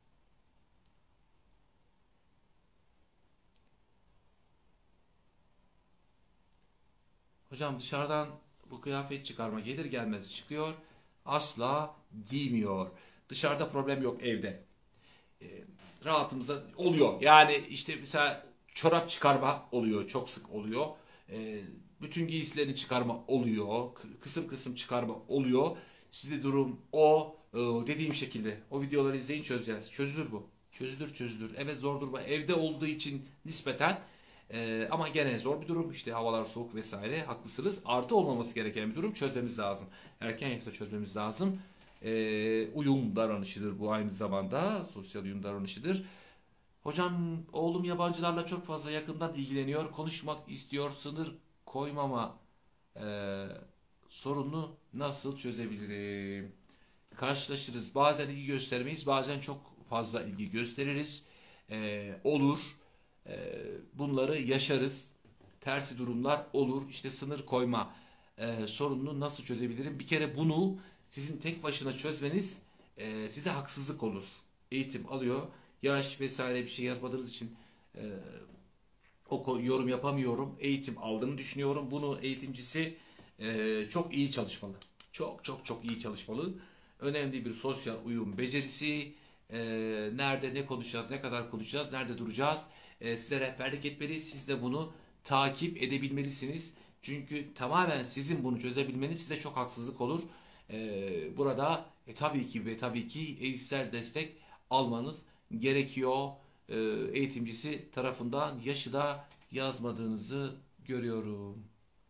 Hocam dışarıdan bu kıyafet çıkarma gelir gelmez çıkıyor. Asla giymiyor. Dışarıda problem yok, evde. E, rahatımıza oluyor. Yani işte mesela çorap çıkarma oluyor. Çok sık oluyor. E, bütün giysilerini çıkarma oluyor. K- kısım kısım çıkarma oluyor. Sizde durum o. E, dediğim şekilde. O videoları izleyin, çözeceğiz. Çözülür bu. Çözülür çözülür. Evet, zor durma. Evde olduğu için nispeten e, ama gene zor bir durum. İşte havalar soğuk vesaire. Haklısınız. Artı olmaması gereken bir durum. Çözmemiz lazım. Erken yaşta çözmemiz lazım. E, uyum davranışıdır bu, aynı zamanda sosyal uyum davranışıdır. Hocam oğlum yabancılarla çok fazla yakından ilgileniyor, konuşmak istiyor, sınır koymama e, sorununu nasıl çözebilirim? Karşılaşırız, bazen ilgi göstermeyiz, bazen çok fazla ilgi gösteririz. E, olur. E, bunları yaşarız. Tersi durumlar olur. İşte sınır koyma e, sorununu nasıl çözebilirim? Bir kere bunu sizin tek başına çözmeniz e, size haksızlık olur. Eğitim alıyor, yaş vesaire bir şey yazmadığınız için e, o yorum yapamıyorum. Eğitim aldığını düşünüyorum. Bunu eğitimcisi e, çok iyi çalışmalı. Çok çok çok iyi çalışmalı. Önemli bir sosyal uyum becerisi. E, nerede ne konuşacağız, ne kadar konuşacağız, nerede duracağız. E, size rehberlik etmeli. Siz de bunu takip edebilmelisiniz. Çünkü tamamen sizin bunu çözebilmeniz size çok haksızlık olur. e, burada e, tabii ki ve tabii ki eğitsel destek almanız gerekiyor. E, eğitimcisi tarafından yaşı da yazmadığınızı görüyorum.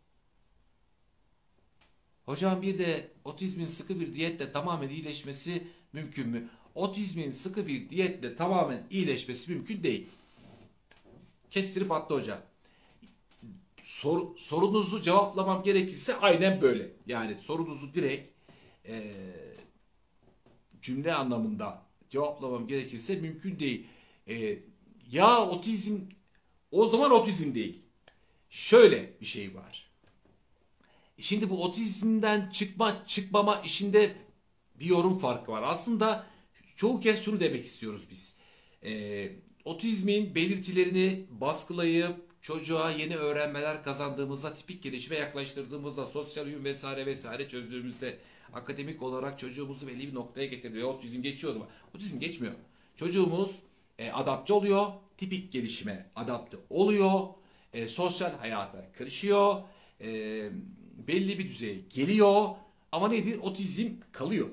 Hocam bir de otizmin sıkı bir diyetle tamamen iyileşmesi mümkün mü? Otizmin sıkı bir diyetle tamamen iyileşmesi mümkün değil. Kestirip attı hocam. Sor, sorunuzu cevaplamam gerekirse aynen böyle. Yani sorunuzu direkt e, cümle anlamında cevaplamam gerekirse mümkün değil. E, ya otizm o zaman otizm değil. Şöyle bir şey var. Şimdi bu otizmden çıkma çıkmama işinde bir yorum farkı var. Aslında çoğu kez şunu demek istiyoruz biz. Ee, otizmin belirtilerini baskılayıp çocuğa yeni öğrenmeler kazandığımızda, tipik gelişime yaklaştırdığımızda, sosyal uyum vesaire vesaire çözdüğümüzde, akademik olarak çocuğumuzu belli bir noktaya getirdi. Otizm geçiyor o zaman. Otizm geçmiyor. Çocuğumuz e, adapte oluyor, tipik gelişime adapte oluyor, e, sosyal hayata karışıyor, e, belli bir düzeye geliyor ama nedir? Otizm kalıyor.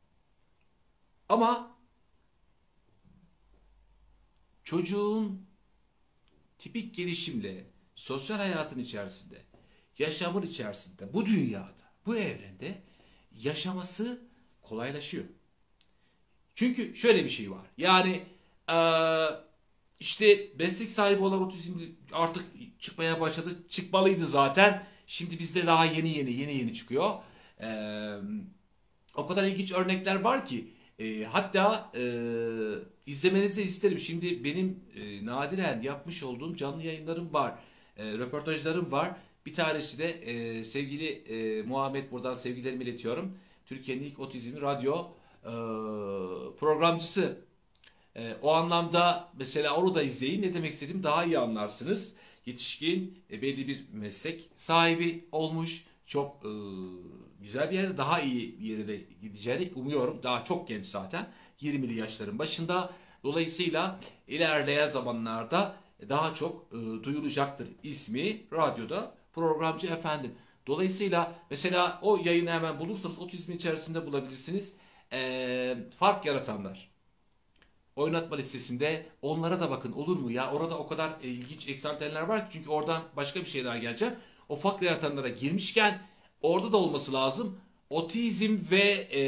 Ama çocuğun tipik gelişimle sosyal hayatın içerisinde, yaşamın içerisinde, bu dünyada, bu evrende yaşaması kolaylaşıyor. Çünkü şöyle bir şey var. Yani işte meslek sahibi olan otizm artık çıkmaya başladı. Çıkmalıydı zaten. Şimdi bizde daha yeni yeni yeni yeni çıkıyor. Ee, o kadar ilginç örnekler var ki. E, hatta e, izlemenizi de isterim. Şimdi benim e, nadiren yapmış olduğum canlı yayınlarım var. E, röportajlarım var. Bir tanesi de e, sevgili e, Muhammed, buradan sevgilerimi iletiyorum. Türkiye'nin ilk otizmli radyo e, programcısı. E, o anlamda mesela onu da izleyin. Ne demek istediğimi daha iyi anlarsınız. Yetişkin, e, belli bir meslek sahibi olmuş. Çok e, güzel bir yerde, daha iyi bir yere de gideceğini umuyorum. Daha çok genç zaten. yirmili yaşların başında. Dolayısıyla ilerleyen zamanlarda daha çok e, duyulacaktır ismi radyoda, programcı efendim. Dolayısıyla mesela o yayını hemen bulursanız otizmin içerisinde bulabilirsiniz. E, fark yaratanlar. Oynatma listesinde onlara da bakın, olur mu ya? Orada o kadar e, ilginç eksantenler var ki, çünkü oradan başka bir şey daha geleceğim. O fark yaratanlara girmişken orada da olması lazım. Otizm ve e,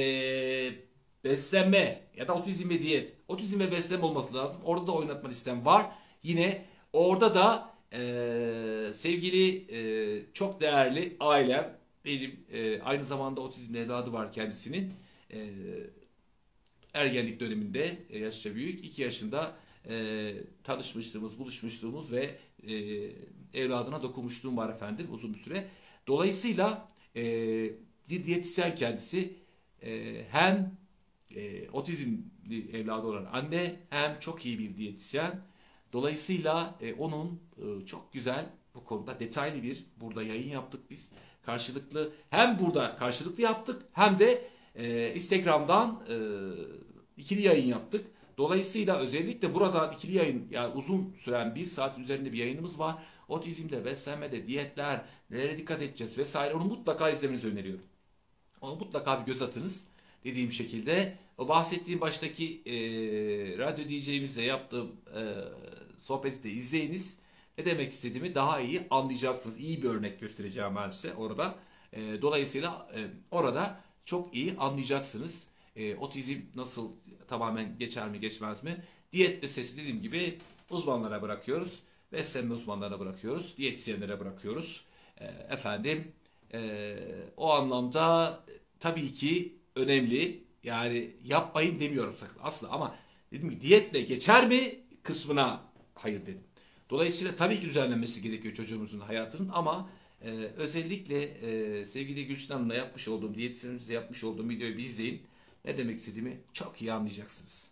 beslenme ya da otizm ve diyet. Otizm ve beslenme olması lazım. Orada da oynatma listem var. Yine orada da e, sevgili e, çok değerli ailem, benim e, aynı zamanda otizmli evladı var kendisinin. E, ergenlik döneminde e, yaşça büyük, iki yaşında e, tanışmışlığımız, buluşmuşluğumuz ve e, evladına dokunmuşluğum var efendim uzun bir süre. Dolayısıyla e, bir diyetisyen kendisi, e, hem e, otizmli evladı olan anne, hem çok iyi bir diyetisyen. Dolayısıyla e, onun e, çok güzel bu konuda detaylı bir burada yayın yaptık biz. Karşılıklı, hem burada karşılıklı yaptık hem de e, Instagram'dan e, ikili yayın yaptık. Dolayısıyla özellikle burada ikili yayın, yani uzun süren bir saat üzerinde bir yayınımız var. Otizmde, beslenmede, diyetler, nelere dikkat edeceğiz vesaire, onu mutlaka izlemenizi öneriyorum. Onu mutlaka bir göz atınız. Dediğim şekilde o bahsettiğim baştaki e, radyo D J'imizle yaptığım e, sohbeti de izleyiniz. Ne demek istediğimi daha iyi anlayacaksınız. İyi bir örnek göstereceğim ben size orada. E, dolayısıyla e, orada çok iyi anlayacaksınız. E, otizm nasıl, tamamen geçer mi geçmez mi? Diyet meselesi dediğim gibi uzmanlara bırakıyoruz. Beslenme uzmanlarına bırakıyoruz. Diyetisyenlere bırakıyoruz. E, efendim e, o anlamda tabii ki önemli. Yani yapmayın demiyorum sakın asla, ama dedim ki diyetle geçer mi kısmına hayır dedim. Dolayısıyla tabii ki düzenlenmesi gerekiyor çocuğumuzun hayatının, ama e, özellikle e, sevgili Gülçin Hanım'la yapmış olduğum, diyetisyenimizle yapmış olduğum videoyu bir izleyin. Ne demek istediğimi çok iyi anlayacaksınız.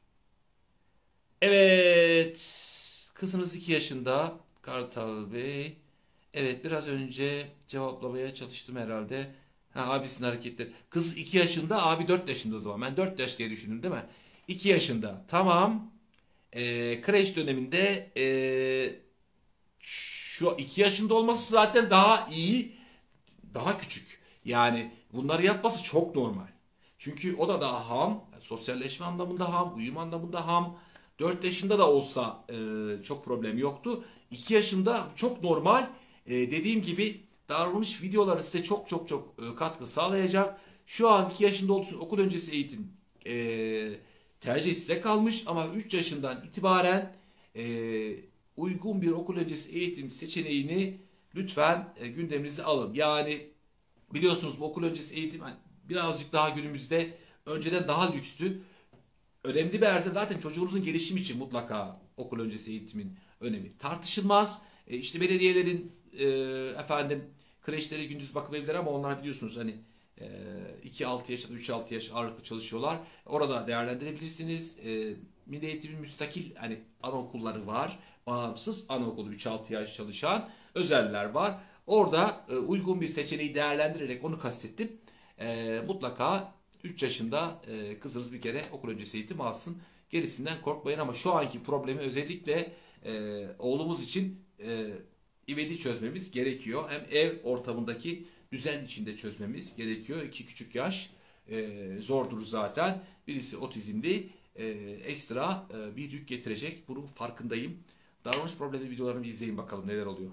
Evet, kızınız iki yaşında Kartal Bey. Evet, biraz önce cevaplamaya çalıştım herhalde. Ha, abisinin hareketleri. Kız iki yaşında, abi dört yaşında o zaman. Ben dört yaş diye düşündüm değil mi? iki yaşında. Tamam. Ee, kreş döneminde ee, şu iki yaşında olması zaten daha iyi. Daha küçük. Yani bunları yapması çok normal. Çünkü o da daha ham, sosyalleşme anlamında ham, uyum anlamında ham. dört yaşında da olsa e, çok problem yoktu. iki yaşında çok normal. E, dediğim gibi davranış videoları size çok çok çok e, katkı sağlayacak. Şu an iki yaşında olduğu için okul öncesi eğitim e, tercih size kalmış ama üç yaşından itibaren e, uygun bir okul öncesi eğitim seçeneğini lütfen e, gündeminize alın. Yani biliyorsunuz bu okul öncesi eğitim hani birazcık daha günümüzde önceden daha lükstü. Önemli bir erse zaten çocuğunuzun gelişimi için mutlaka okul öncesi eğitimin önemi tartışılmaz. E, işte belediyelerin e, efendim kreşleri, gündüz bakım evleri ama onlar biliyorsunuz hani e, iki altı yaş ya da üç altı yaş ağırlıklı çalışıyorlar. Orada değerlendirebilirsiniz. E, Milli Eğitim'in müstakil hani anaokulları var. Bağımsız anaokulu üç altı yaş çalışan özeller var. Orada e, uygun bir seçeneği değerlendirerek onu kastettim. E, mutlaka üç yaşında e, kızınız bir kere okul öncesi eğitim alsın. Gerisinden korkmayın ama şu anki problemi özellikle e, oğlumuz için e, ivedi çözmemiz gerekiyor. Hem ev ortamındaki düzen içinde çözmemiz gerekiyor. İki küçük yaş e, zordur zaten. Birisi otizmli, e, ekstra e, bir yük getirecek. Bunun farkındayım. Davranış problemi videolarını izleyin bakalım neler oluyor.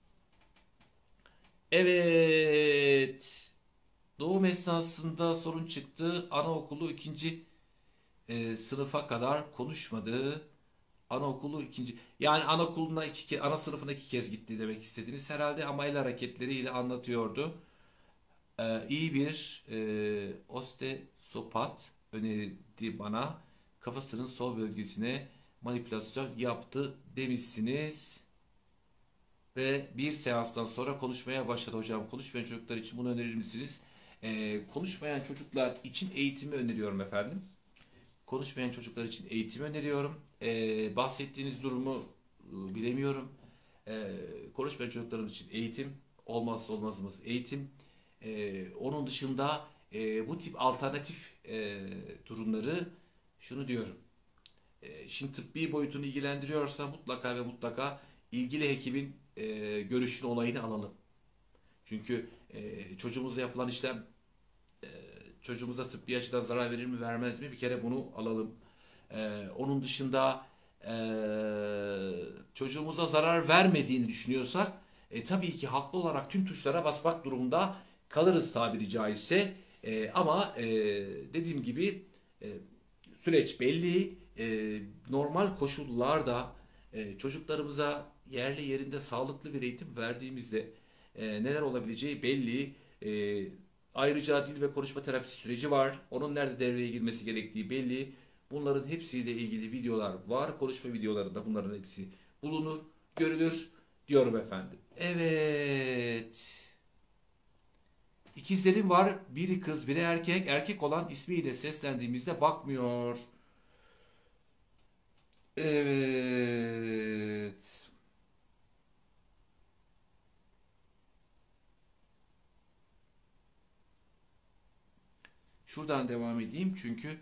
Evet. Doğum esnasında sorun çıktı. Anaokulu ikinci e, sınıfa kadar konuşmadı. Anaokulu ikinci yani anaokuluna iki kez, ana sınıfına iki kez gitti demek istediniz herhalde ama el hareketleriyle anlatıyordu. Ee, iyi bir e, osteopat önerdi bana. Kafasının sol bölgesine manipülasyon yaptı demişsiniz. Ve bir seanstan sonra konuşmaya başladı hocam. Konuşmayan çocuklar için bunu önerir misiniz? Ee, konuşmayan çocuklar için eğitimi öneriyorum efendim. Konuşmayan çocuklar için eğitimi öneriyorum. Ee, bahsettiğiniz durumu e, bilemiyorum. Ee, konuşmayan çocuklarımız için eğitim. Olmazsa olmazımız eğitim. Ee, onun dışında e, bu tip alternatif e, durumları şunu diyorum. E, şimdi tıbbi boyutunu ilgilendiriyorsa mutlaka ve mutlaka ilgili hekimin e, görüşünü, onayını alalım. Çünkü e, çocuğumuza yapılan işlem e, çocuğumuza tıbbi açıdan zarar verir mi vermez mi bir kere bunu alalım. E, onun dışında e, çocuğumuza zarar vermediğini düşünüyorsak e, tabii ki haklı olarak tüm tuşlara basmak durumunda kalırız tabiri caizse. E, ama e, dediğim gibi e, süreç belli. E, normal koşullarda e, çocuklarımıza yerli yerinde sağlıklı bir eğitim verdiğimizde e, neler olabileceği belli. E, ayrıca dil ve konuşma terapisi süreci var. Onun nerede devreye girmesi gerektiği belli. Bunların hepsiyle ilgili videolar var. Konuşma videolarında bunların hepsi bulunur, görülür diyorum efendim. Evet. İkizlerim var. Biri kız, biri erkek. Erkek olan ismiyle seslendiğimizde bakmıyor. Evet. Şuradan devam edeyim çünkü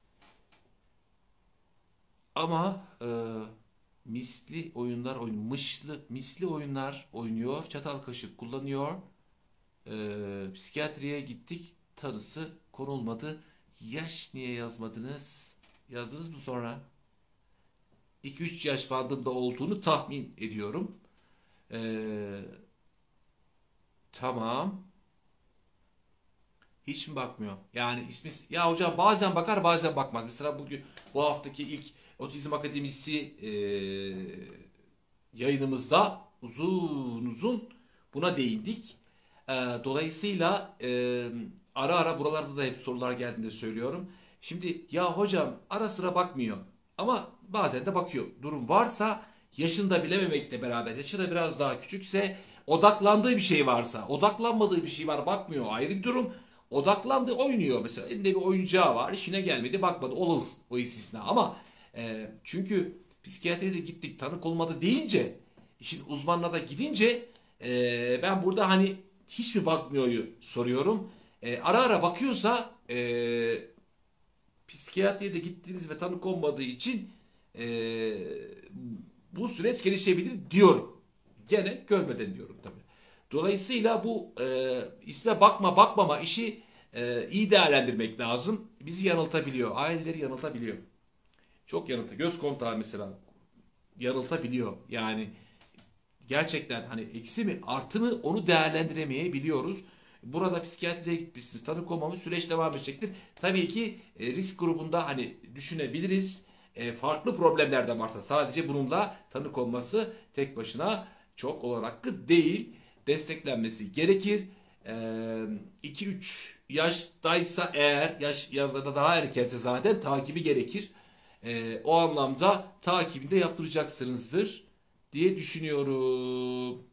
ama e, misli oyunlar oyun mışlı misli oyunlar oynuyor. Çatal kaşık kullanıyor. E, psikiyatriye gittik. Tanısı konulmadı. Yaş niye yazmadınız? Yazdınız mı sonra? iki üç yaş bandında olduğunu tahmin ediyorum. E, tamam. Hiç mi bakmıyor? Yani ismi ya hocam bazen bakar bazen bakmaz. Mesela bugün bu haftaki ilk Otizm Akademisi e, yayınımızda uzun uzun buna değindik. E, dolayısıyla e, ara ara buralarda da hep sorular geldiğinde söylüyorum. Şimdi ya hocam ara sıra bakmıyor ama bazen de bakıyor. Durum varsa yaşında bilememekle beraber yaşı da biraz daha küçükse odaklandığı bir şey varsa odaklanmadığı bir şey var bakmıyor ayrı bir durum. Odaklandı oynuyor mesela elinde bir oyuncağı var işine gelmedi bakmadı olur o istisna ama e, çünkü psikiyatriye de gittik tanı konulmadı deyince işin uzmanına da gidince e, ben burada hani hiç mi bakmıyor'yu soruyorum. E, ara ara bakıyorsa e, psikiyatriye de gittiğiniz ve tanı konmadığı için e, bu süreç gelişebilir diyorum. Gene görmeden diyorum tabii. Dolayısıyla bu e, isme bakma bakmama işi e, iyi değerlendirmek lazım. Bizi yanıltabiliyor. Aileleri yanıltabiliyor. Çok yanıltı. Göz kontağı mesela yanıltabiliyor. Yani gerçekten hani eksi mi artı mı onu değerlendiremeyebiliyoruz. Burada psikiyatriye gitmişsiniz. Tanı konmamış süreç devam edecektir. Tabii ki e, risk grubunda hani düşünebiliriz. E, farklı problemler de varsa sadece bununla tanı konması tek başına çok olarak değil. Desteklenmesi gerekir. iki üç yaştaysa eğer yaş yazmada daha erkense zaten takibi gerekir. E, o anlamda takibini de yaptıracaksınızdır diye düşünüyorum.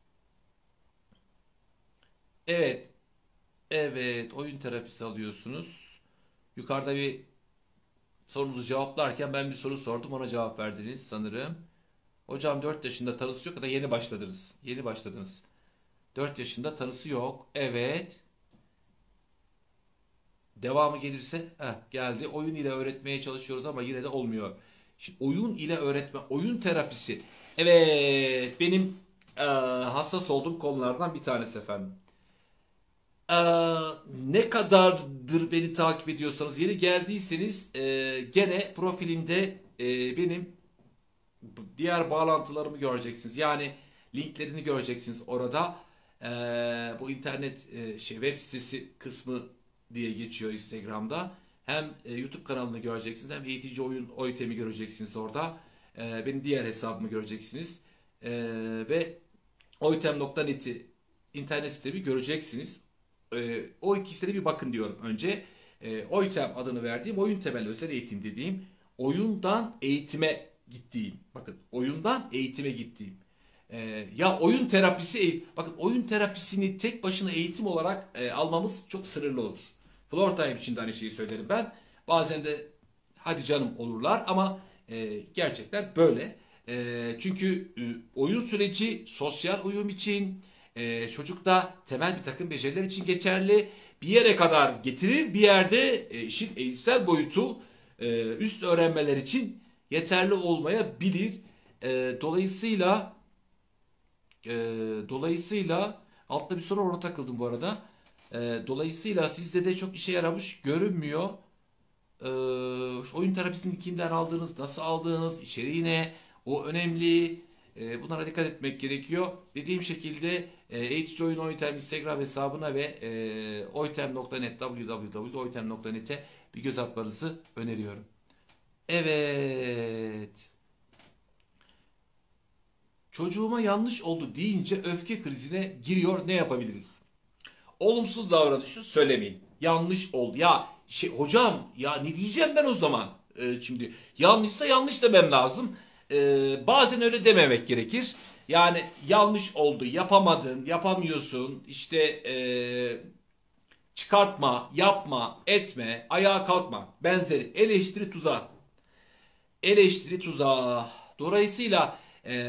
Evet. Evet. Oyun terapisi alıyorsunuz. Yukarıda bir sorunuzu cevaplarken ben bir soru sordum. Ona cevap verdiniz sanırım. Hocam dört yaşında tanısı yok ya da yeni başladınız. Yeni başladınız. dört yaşında tanısı yok. Evet. Devamı gelirse heh, geldi. Oyun ile öğretmeye çalışıyoruz ama yine de olmuyor. Şimdi oyun ile öğretme, oyun terapisi. Evet, benim e, hassas olduğum konulardan bir tanesi efendim. E, Ne kadardır beni takip ediyorsanız, yeni geldiyseniz e, gene profilimde e, benim diğer bağlantılarımı göreceksiniz. Yani linklerini göreceksiniz orada. E, Bu internet e, şey web sitesi kısmı diye geçiyor Instagram'da. Hem e, YouTube kanalını göreceksiniz hem eğitici oyun oytemi göreceksiniz orada. E, benim diğer hesabımı göreceksiniz. E, ve oytem nokta net'i internet sitemi göreceksiniz. E, o ikisine bir bakın diyorum önce. E, Oytem adını verdiğim oyun temelli özel eğitim dediğim oyundan eğitime gittiğim. Bakın oyundan eğitime gittiğim. Ee, ya oyun terapisi, bakın oyun terapisini tek başına eğitim olarak e, almamız çok sınırlı olur. Floor time için de aynı şeyi söylerim ben. Bazen de hadi canım olurlar ama e, gerçekler böyle. E, çünkü e, oyun süreci sosyal uyum için, e, çocukta temel bir takım beceriler için geçerli. Bir yere kadar getirir, bir yerde e, işin eğitsel boyutu e, üst öğrenmeler için yeterli olmayabilir. E, dolayısıyla e, dolayısıyla altta bir soru ona takıldım bu arada. E, dolayısıyla sizde de çok işe yaramış görünmüyor. E, Oyun terapisini kimden aldığınız, nasıl aldığınız, içeriği ne, o önemli. E, bunlara dikkat etmek gerekiyor. Dediğim şekilde e, eğitici oyun oytem Instagram hesabına ve e, oytem nokta net w w w nokta oytem nokta net'e bir göz atmanızı öneriyorum. Evet. Çocuğuma yanlış oldu deyince öfke krizine giriyor. Ne yapabiliriz? Olumsuz davranışı söylemeyin. Yanlış oldu. Ya şey, hocam ya ne diyeceğim ben o zaman? Ee, şimdi yanlışsa yanlış demem lazım. Ee, bazen öyle dememek gerekir. Yani yanlış oldu, yapamadın, yapamıyorsun. İşte ee, çıkartma, yapma, etme, ayağa kalkma. Benzeri eleştiri tuzağı. Eleştiri tuzağı. Dolayısıyla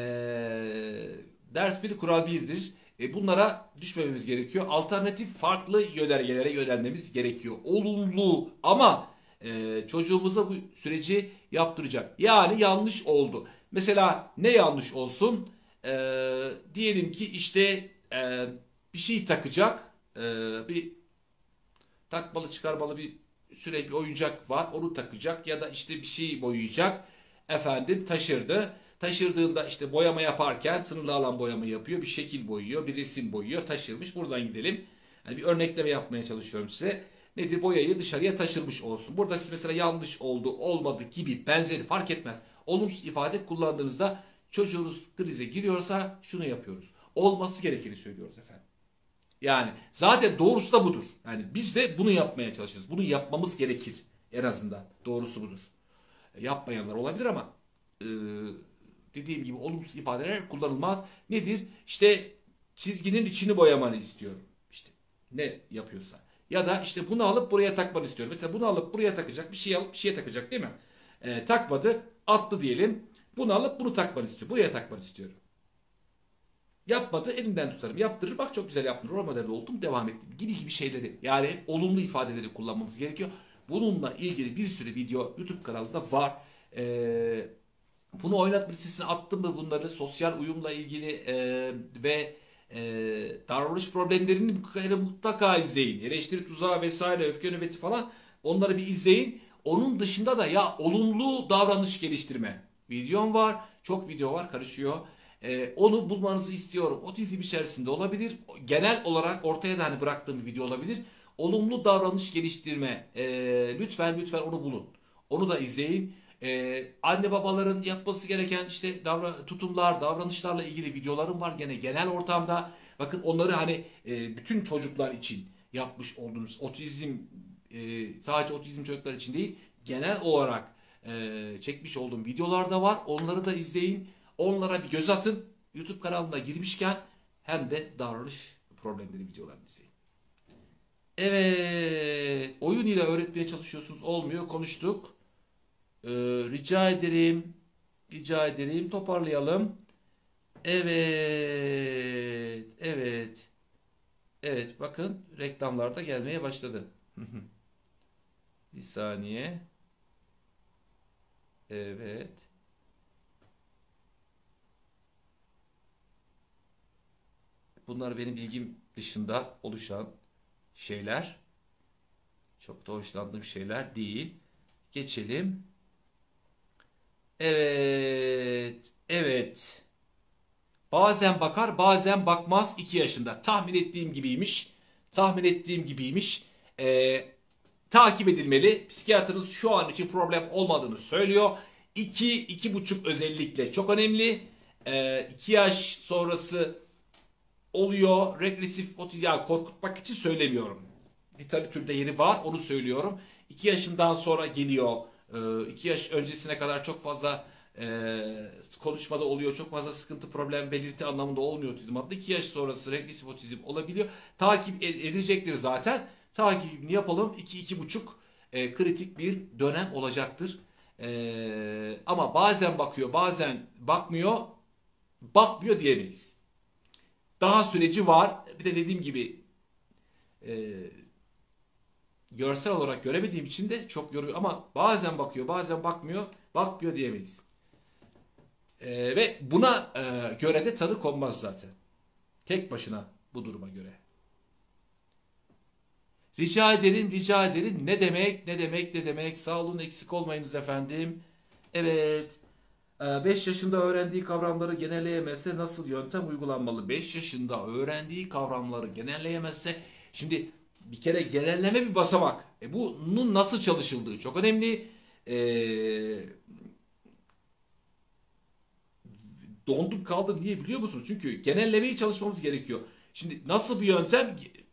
ee, ders bir kural birdir. E, bunlara düşmememiz gerekiyor. Alternatif farklı yönergelere yönelmemiz gerekiyor. Olumlu ama e, çocuğumuza bu süreci yaptıracak. Yani yanlış oldu. Mesela ne yanlış olsun? E, Diyelim ki işte e, bir şey takacak. E, bir takmalı çıkarmalı bir sürekli oyuncak var. Onu takacak ya da işte bir şey boyayacak. Efendim taşırdı. Taşırdığında işte boyama yaparken sınırlı alan boyama yapıyor. Bir şekil boyuyor, bir resim boyuyor. Taşırmış. Buradan gidelim. Yani bir örnekleme yapmaya çalışıyorum size. Nedir? Boyayı dışarıya taşırmış olsun. Burada siz mesela yanlış oldu, olmadı gibi benzeri fark etmez. Olumsuz ifade kullandığınızda çocuğunuz krize giriyorsa şunu yapıyoruz. Olması gerekeni söylüyoruz efendim. Yani zaten doğrusu da budur. Yani biz de bunu yapmaya çalışırız. Bunu yapmamız gerekir en azından. Doğrusu budur. Yapmayanlar olabilir ama e, dediğim gibi olumsuz ifadeler kullanılmaz. Nedir? İşte çizginin içini boyamanı istiyorum. İşte ne yapıyorsa. Ya da işte bunu alıp buraya takmanı istiyorum. Mesela bunu alıp buraya takacak, bir şey alıp bir şeye takacak değil mi? E, takmadı, attı diyelim. Bunu alıp bunu takmanı istiyor. Buraya takmanı istiyorum. Yapmadı, elimden tutarım. Yaptırır, bak çok güzel yaptın. Rol modeli oldum, devam ettim. Gibi gibi şeyleri, yani olumlu ifadeleri kullanmamız gerekiyor. Bununla ilgili bir sürü video YouTube kanalında var. Eee Bunu oynatma listesine attım da bunları sosyal uyumla ilgili e, ve e, davranış problemlerini mutlaka izleyin. Eleştiri tuzağı vesaire, öfke nöbeti falan, onları bir izleyin. Onun dışında da ya olumlu davranış geliştirme videom var. Çok video var, karışıyor. Ee, onu bulmanızı istiyorum. Otizm içerisinde olabilir. Genel olarak ortaya da hani bıraktığım bir video olabilir. Olumlu davranış geliştirme. Ee, lütfen lütfen onu bulun. Onu da izleyin. Ee, anne babaların yapması gereken işte davra tutumlar, davranışlarla ilgili videolarım var. Gene genel ortamda. Bakın onları hani e, bütün çocuklar için yapmış olduğumuz otizm, e, sadece otizm çocuklar için değil, genel olarak e, çekmiş olduğum videolar da var. Onları da izleyin. Onlara bir göz atın. YouTube kanalına girmişken hem de davranış problemleri videolarını izleyin. Evet. Oyun ile öğretmeye çalışıyorsunuz. Olmuyor. Konuştuk. Ee, rica ederim. Rica ederim. Toparlayalım. Evet. Evet. Evet. Bakın reklamlar da gelmeye başladı. Bir saniye. Evet. Bunlar benim bilgim dışında oluşan şeyler. Çok da hoşlandığım şeyler değil. Geçelim. Evet. Evet. Bazen bakar, bazen bakmaz. iki yaşında. Tahmin ettiğim gibiymiş. Tahmin ettiğim gibiymiş. Ee, takip edilmeli. Psikiyatrınız şu an için problem olmadığını söylüyor. iki iki buçuk özellikle çok önemli. Ee, iki yaş sonrası oluyor. Regresif otizm, yani korkutmak için söylemiyorum. Literatürde yeri var, onu söylüyorum. iki yaşından sonra geliyor. iki yaş öncesine kadar çok fazla e, konuşmada oluyor. Çok fazla sıkıntı, problem, belirti anlamında olmuyor otizm adlı. iki yaş sonrası regresif otizm olabiliyor. Takip edecektir zaten. Takibini yapalım. iki iki buçuk e, kritik bir dönem olacaktır. E, ama bazen bakıyor, bazen bakmıyor. Bakmıyor diyemeyiz. Daha süreci var. Bir de dediğim gibi e, görsel olarak göremediğim için de çok yoruyor. Ama bazen bakıyor, bazen bakmıyor. Bakmıyor diyemeyiz. E, ve buna e, göre de tanı konmaz zaten. Tek başına bu duruma göre. Rica ederim, rica ederim. Ne demek, ne demek, ne demek. Sağ olun, eksik olmayınız efendim. Evet. beş yaşında öğrendiği kavramları genelleyemezse nasıl yöntem uygulanmalı? beş yaşında öğrendiği kavramları genelleyemezse, şimdi bir kere genelleme bir basamak. E bunun nasıl çalışıldığı çok önemli. E, dondum kaldım niye biliyor musunuz? Çünkü genellemeyi çalışmamız gerekiyor. Şimdi nasıl bir yöntem?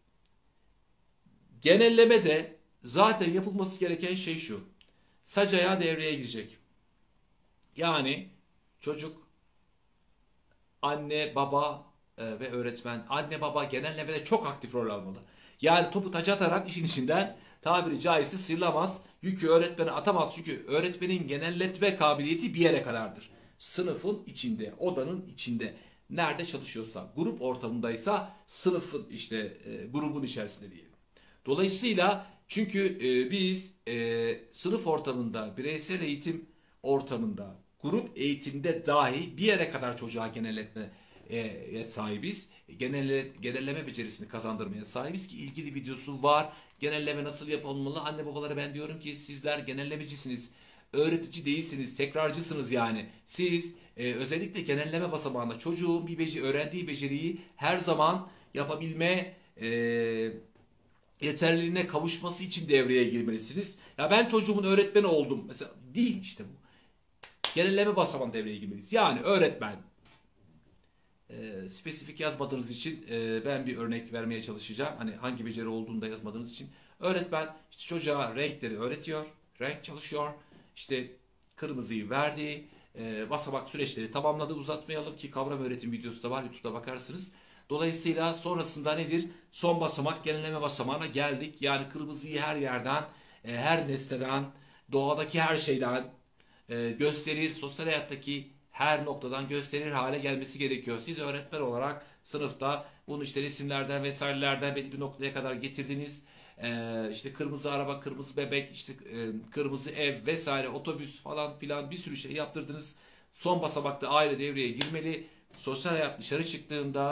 Genellemede zaten yapılması gereken şey şu. Sac ayağı devreye girecek. Yani çocuk, anne, baba e, ve öğretmen, anne baba genellemede çok aktif rol almalı. Yani topu taca atarak işin içinden tabiri caizse sıyrılamaz. Yükü öğretmene atamaz. Çünkü öğretmenin genelletme kabiliyeti bir yere kadardır. Sınıfın içinde, odanın içinde. Nerede çalışıyorsa, grup ortamındaysa sınıfın işte e, grubun içerisinde diyelim. Dolayısıyla çünkü e, biz e, sınıf ortamında, bireysel eğitim ortamında, grup eğitimde dahi bir yere kadar çocuğa genelletmeye sahibiz. Genelle, genelleme becerisini kazandırmaya sahibiz ki ilgili videosu var. Genelleme nasıl yapılmalı? Anne babalara ben diyorum ki sizler genellemecisiniz. Öğretici değilsiniz, tekrarcısınız yani. Siz e, özellikle genelleme basamağında çocuğun bir beceri, öğrendiği beceriyi her zaman yapabilme e, yeterliliğine kavuşması için devreye girmelisiniz. Ya ben çocuğumun öğretmeni oldum. Mesela değil işte bu. Genelleme basamağında devreye girmeliyiz. Yani öğretmen e, spesifik yazmadığınız için e, ben bir örnek vermeye çalışacağım. Hani hangi beceri olduğunu da yazmadığınız için. Öğretmen işte çocuğa renkleri öğretiyor. Renk çalışıyor. İşte kırmızıyı verdi. E, basamak süreçleri tamamladı. Uzatmayalım ki kavram öğretim videosu da var. YouTube'da bakarsınız. Dolayısıyla sonrasında nedir? Son basamak genelleme basamağına geldik. Yani kırmızıyı her yerden, e, her nesneden, doğadaki her şeyden e, gösterir. Sosyal hayattaki her noktadan gösterir hale gelmesi gerekiyor. Siz öğretmen olarak sınıfta bunu işte resimlerden vesairelerden belli bir noktaya kadar getirdiniz. E, işte kırmızı araba, kırmızı bebek, işte e, kırmızı ev vesaire, otobüs falan filan bir sürü şey yaptırdınız. Son basamakta aile devreye girmeli. Sosyal hayat dışarı çıktığında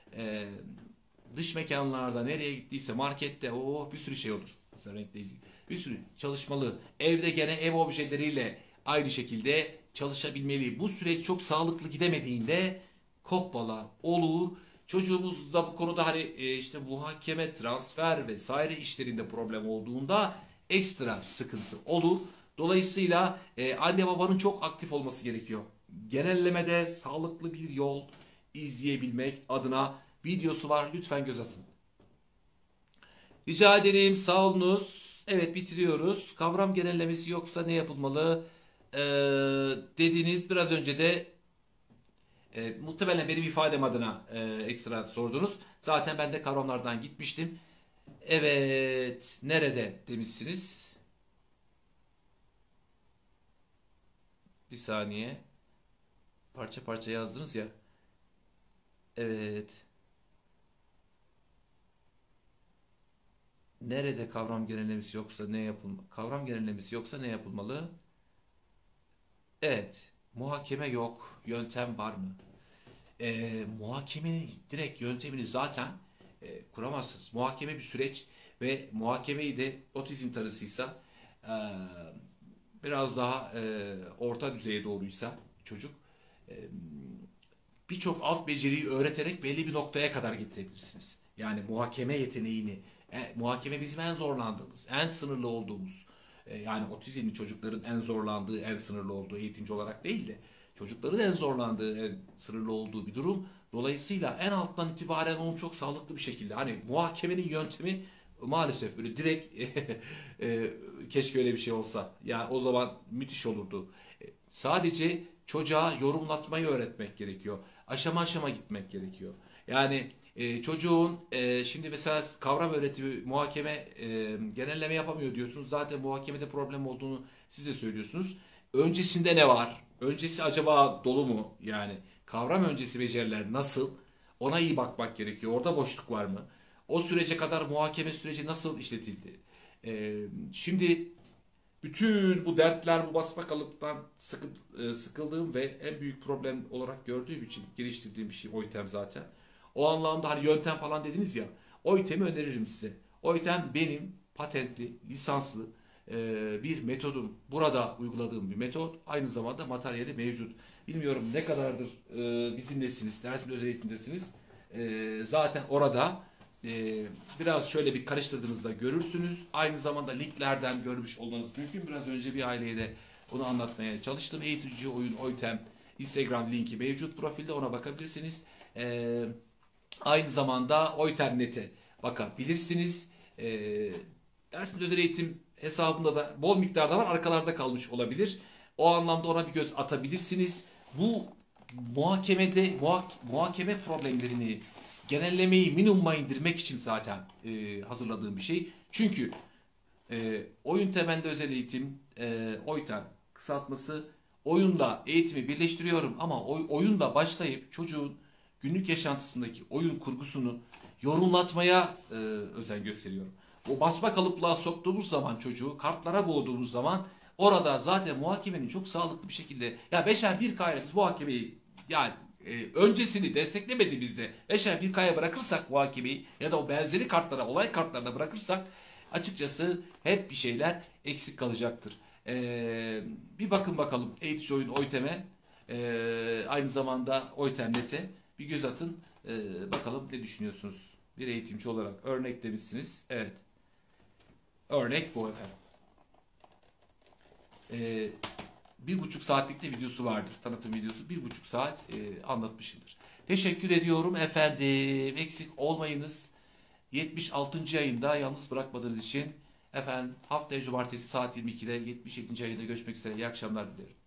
e, dış mekanlarda nereye gittiyse markette o bir sürü şey olur. Mesela renkle ilgili. Bir sürü çalışmalı. Evde gene ev objeleriyle aynı şekilde çalışabilmeli. Bu süreç çok sağlıklı gidemediğinde kopmalar olur. Çocuğumuz da bu konuda hani e, işte muhakeme, transfer vesaire işlerinde problem olduğunda ekstra sıkıntı olur. Dolayısıyla e, anne babanın çok aktif olması gerekiyor. Genellemede sağlıklı bir yol izleyebilmek adına videosu var. Lütfen göz atın. Rica ederim. Sağ olunuz. Evet, bitiriyoruz. Kavram genellemesi yoksa ne yapılmalı? Ee, dediniz. Biraz önce de e, muhtemelen benim ifadem adına e, ekstra sordunuz. Zaten ben de kavramlardan gitmiştim. Evet. Nerede demişsiniz? Bir saniye. Parça parça yazdınız ya. Evet. Nerede kavram genellemesi yoksa ne yapılmalı? Kavram genellemesi yoksa ne yapılmalı? Evet. Muhakeme yok. Yöntem var mı? Ee, muhakemenin direkt yöntemini zaten e, kuramazsınız. Muhakeme bir süreç ve muhakemeyi de otizm tanısıysa e, biraz daha e, orta düzeye doğruysa çocuk e, birçok alt beceriyi öğreterek belli bir noktaya kadar getirebilirsiniz. Yani muhakeme yeteneğini, e, muhakeme bizim en zorlandığımız, en sınırlı olduğumuz, e, yani otizmli çocukların en zorlandığı, en sınırlı olduğu, eğitimci olarak değil de çocukların en zorlandığı, en sınırlı olduğu bir durum. Dolayısıyla en alttan itibaren onu çok sağlıklı bir şekilde, hani muhakemenin yöntemi maalesef böyle direkt e, keşke öyle bir şey olsa. Ya o zaman müthiş olurdu. E, sadece çocuğa yorumlatmayı öğretmek gerekiyor. Aşama aşama gitmek gerekiyor. Yani e, çocuğun e, şimdi mesela kavram öğretimi, muhakeme, e, genelleme yapamıyor diyorsunuz. Zaten muhakemede problem olduğunu siz de söylüyorsunuz. Öncesinde ne var? Öncesi acaba dolu mu? Yani kavram öncesi beceriler nasıl? Ona iyi bakmak gerekiyor. Orada boşluk var mı? O sürece kadar muhakeme süreci nasıl işletildi? E, şimdi bütün bu dertler, bu basmakalıptan sıkı, e, sıkıldığım ve en büyük problem olarak gördüğüm için geliştirdiğim bir şey o item zaten. O anlamda hani yöntem falan dediniz ya, o itemi öneririm size. O item benim patentli, lisanslı e, bir metodum. Burada uyguladığım bir metot. Aynı zamanda materyali mevcut. Bilmiyorum ne kadardır e, bizimlesiniz, dersimde özel eğitimdesiniz. E, zaten orada e, biraz şöyle bir karıştırdığınızda görürsünüz. Aynı zamanda linklerden görmüş olmanız mümkün. Biraz önce bir aileye de onu anlatmaya çalıştım. Eğitici oyun Oytem Instagram linki mevcut profilde, ona bakabilirsiniz. E, aynı zamanda Oytem nokta net'e bakabilirsiniz. E, dersimde özel eğitim hesabında da bol miktarda var. Arkalarda kalmış olabilir. O anlamda ona bir göz atabilirsiniz. Bu muhakemede muhak muhakeme problemlerini, genellemeyi minimuma indirmek için zaten e, hazırladığım bir şey. Çünkü e, oyun temelli özel eğitim, e, OYTEM kısaltması, oyunla eğitimi birleştiriyorum ama oy, oyunla başlayıp çocuğun günlük yaşantısındaki oyun kurgusunu yorumlatmaya e, özen gösteriyorum. O basma kalıplığa soktuğumuz zaman çocuğu, kartlara boğduğumuz zaman orada zaten muhakemenin çok sağlıklı bir şekilde, ya beşer bir kayla biz muhakemeyi, yani e, öncesini desteklemediğimizde beşer bir kaya bırakırsak muhakemeyi ya da o benzeri kartlara, olay kartlarına bırakırsak açıkçası hep bir şeyler eksik kalacaktır. E, bir bakın bakalım eğitici oyun Oytem'e, e, aynı zamanda Oytem nokta net'e bir göz atın. E, bakalım ne düşünüyorsunuz? Bir eğitimci olarak örnek demişsiniz. Evet. Örnek bu efendim. Ee, bir buçuk saatlik de videosu vardır. Tanıtım videosu. Bir buçuk saat e, anlatmışımdır. Teşekkür ediyorum efendim. Eksik olmayınız. yetmiş altıncı yayında yalnız bırakmadığınız için efendim haftaya cumartesi saat yirmi ikide yetmiş yedinci yayında görüşmek üzere. İyi akşamlar dilerim.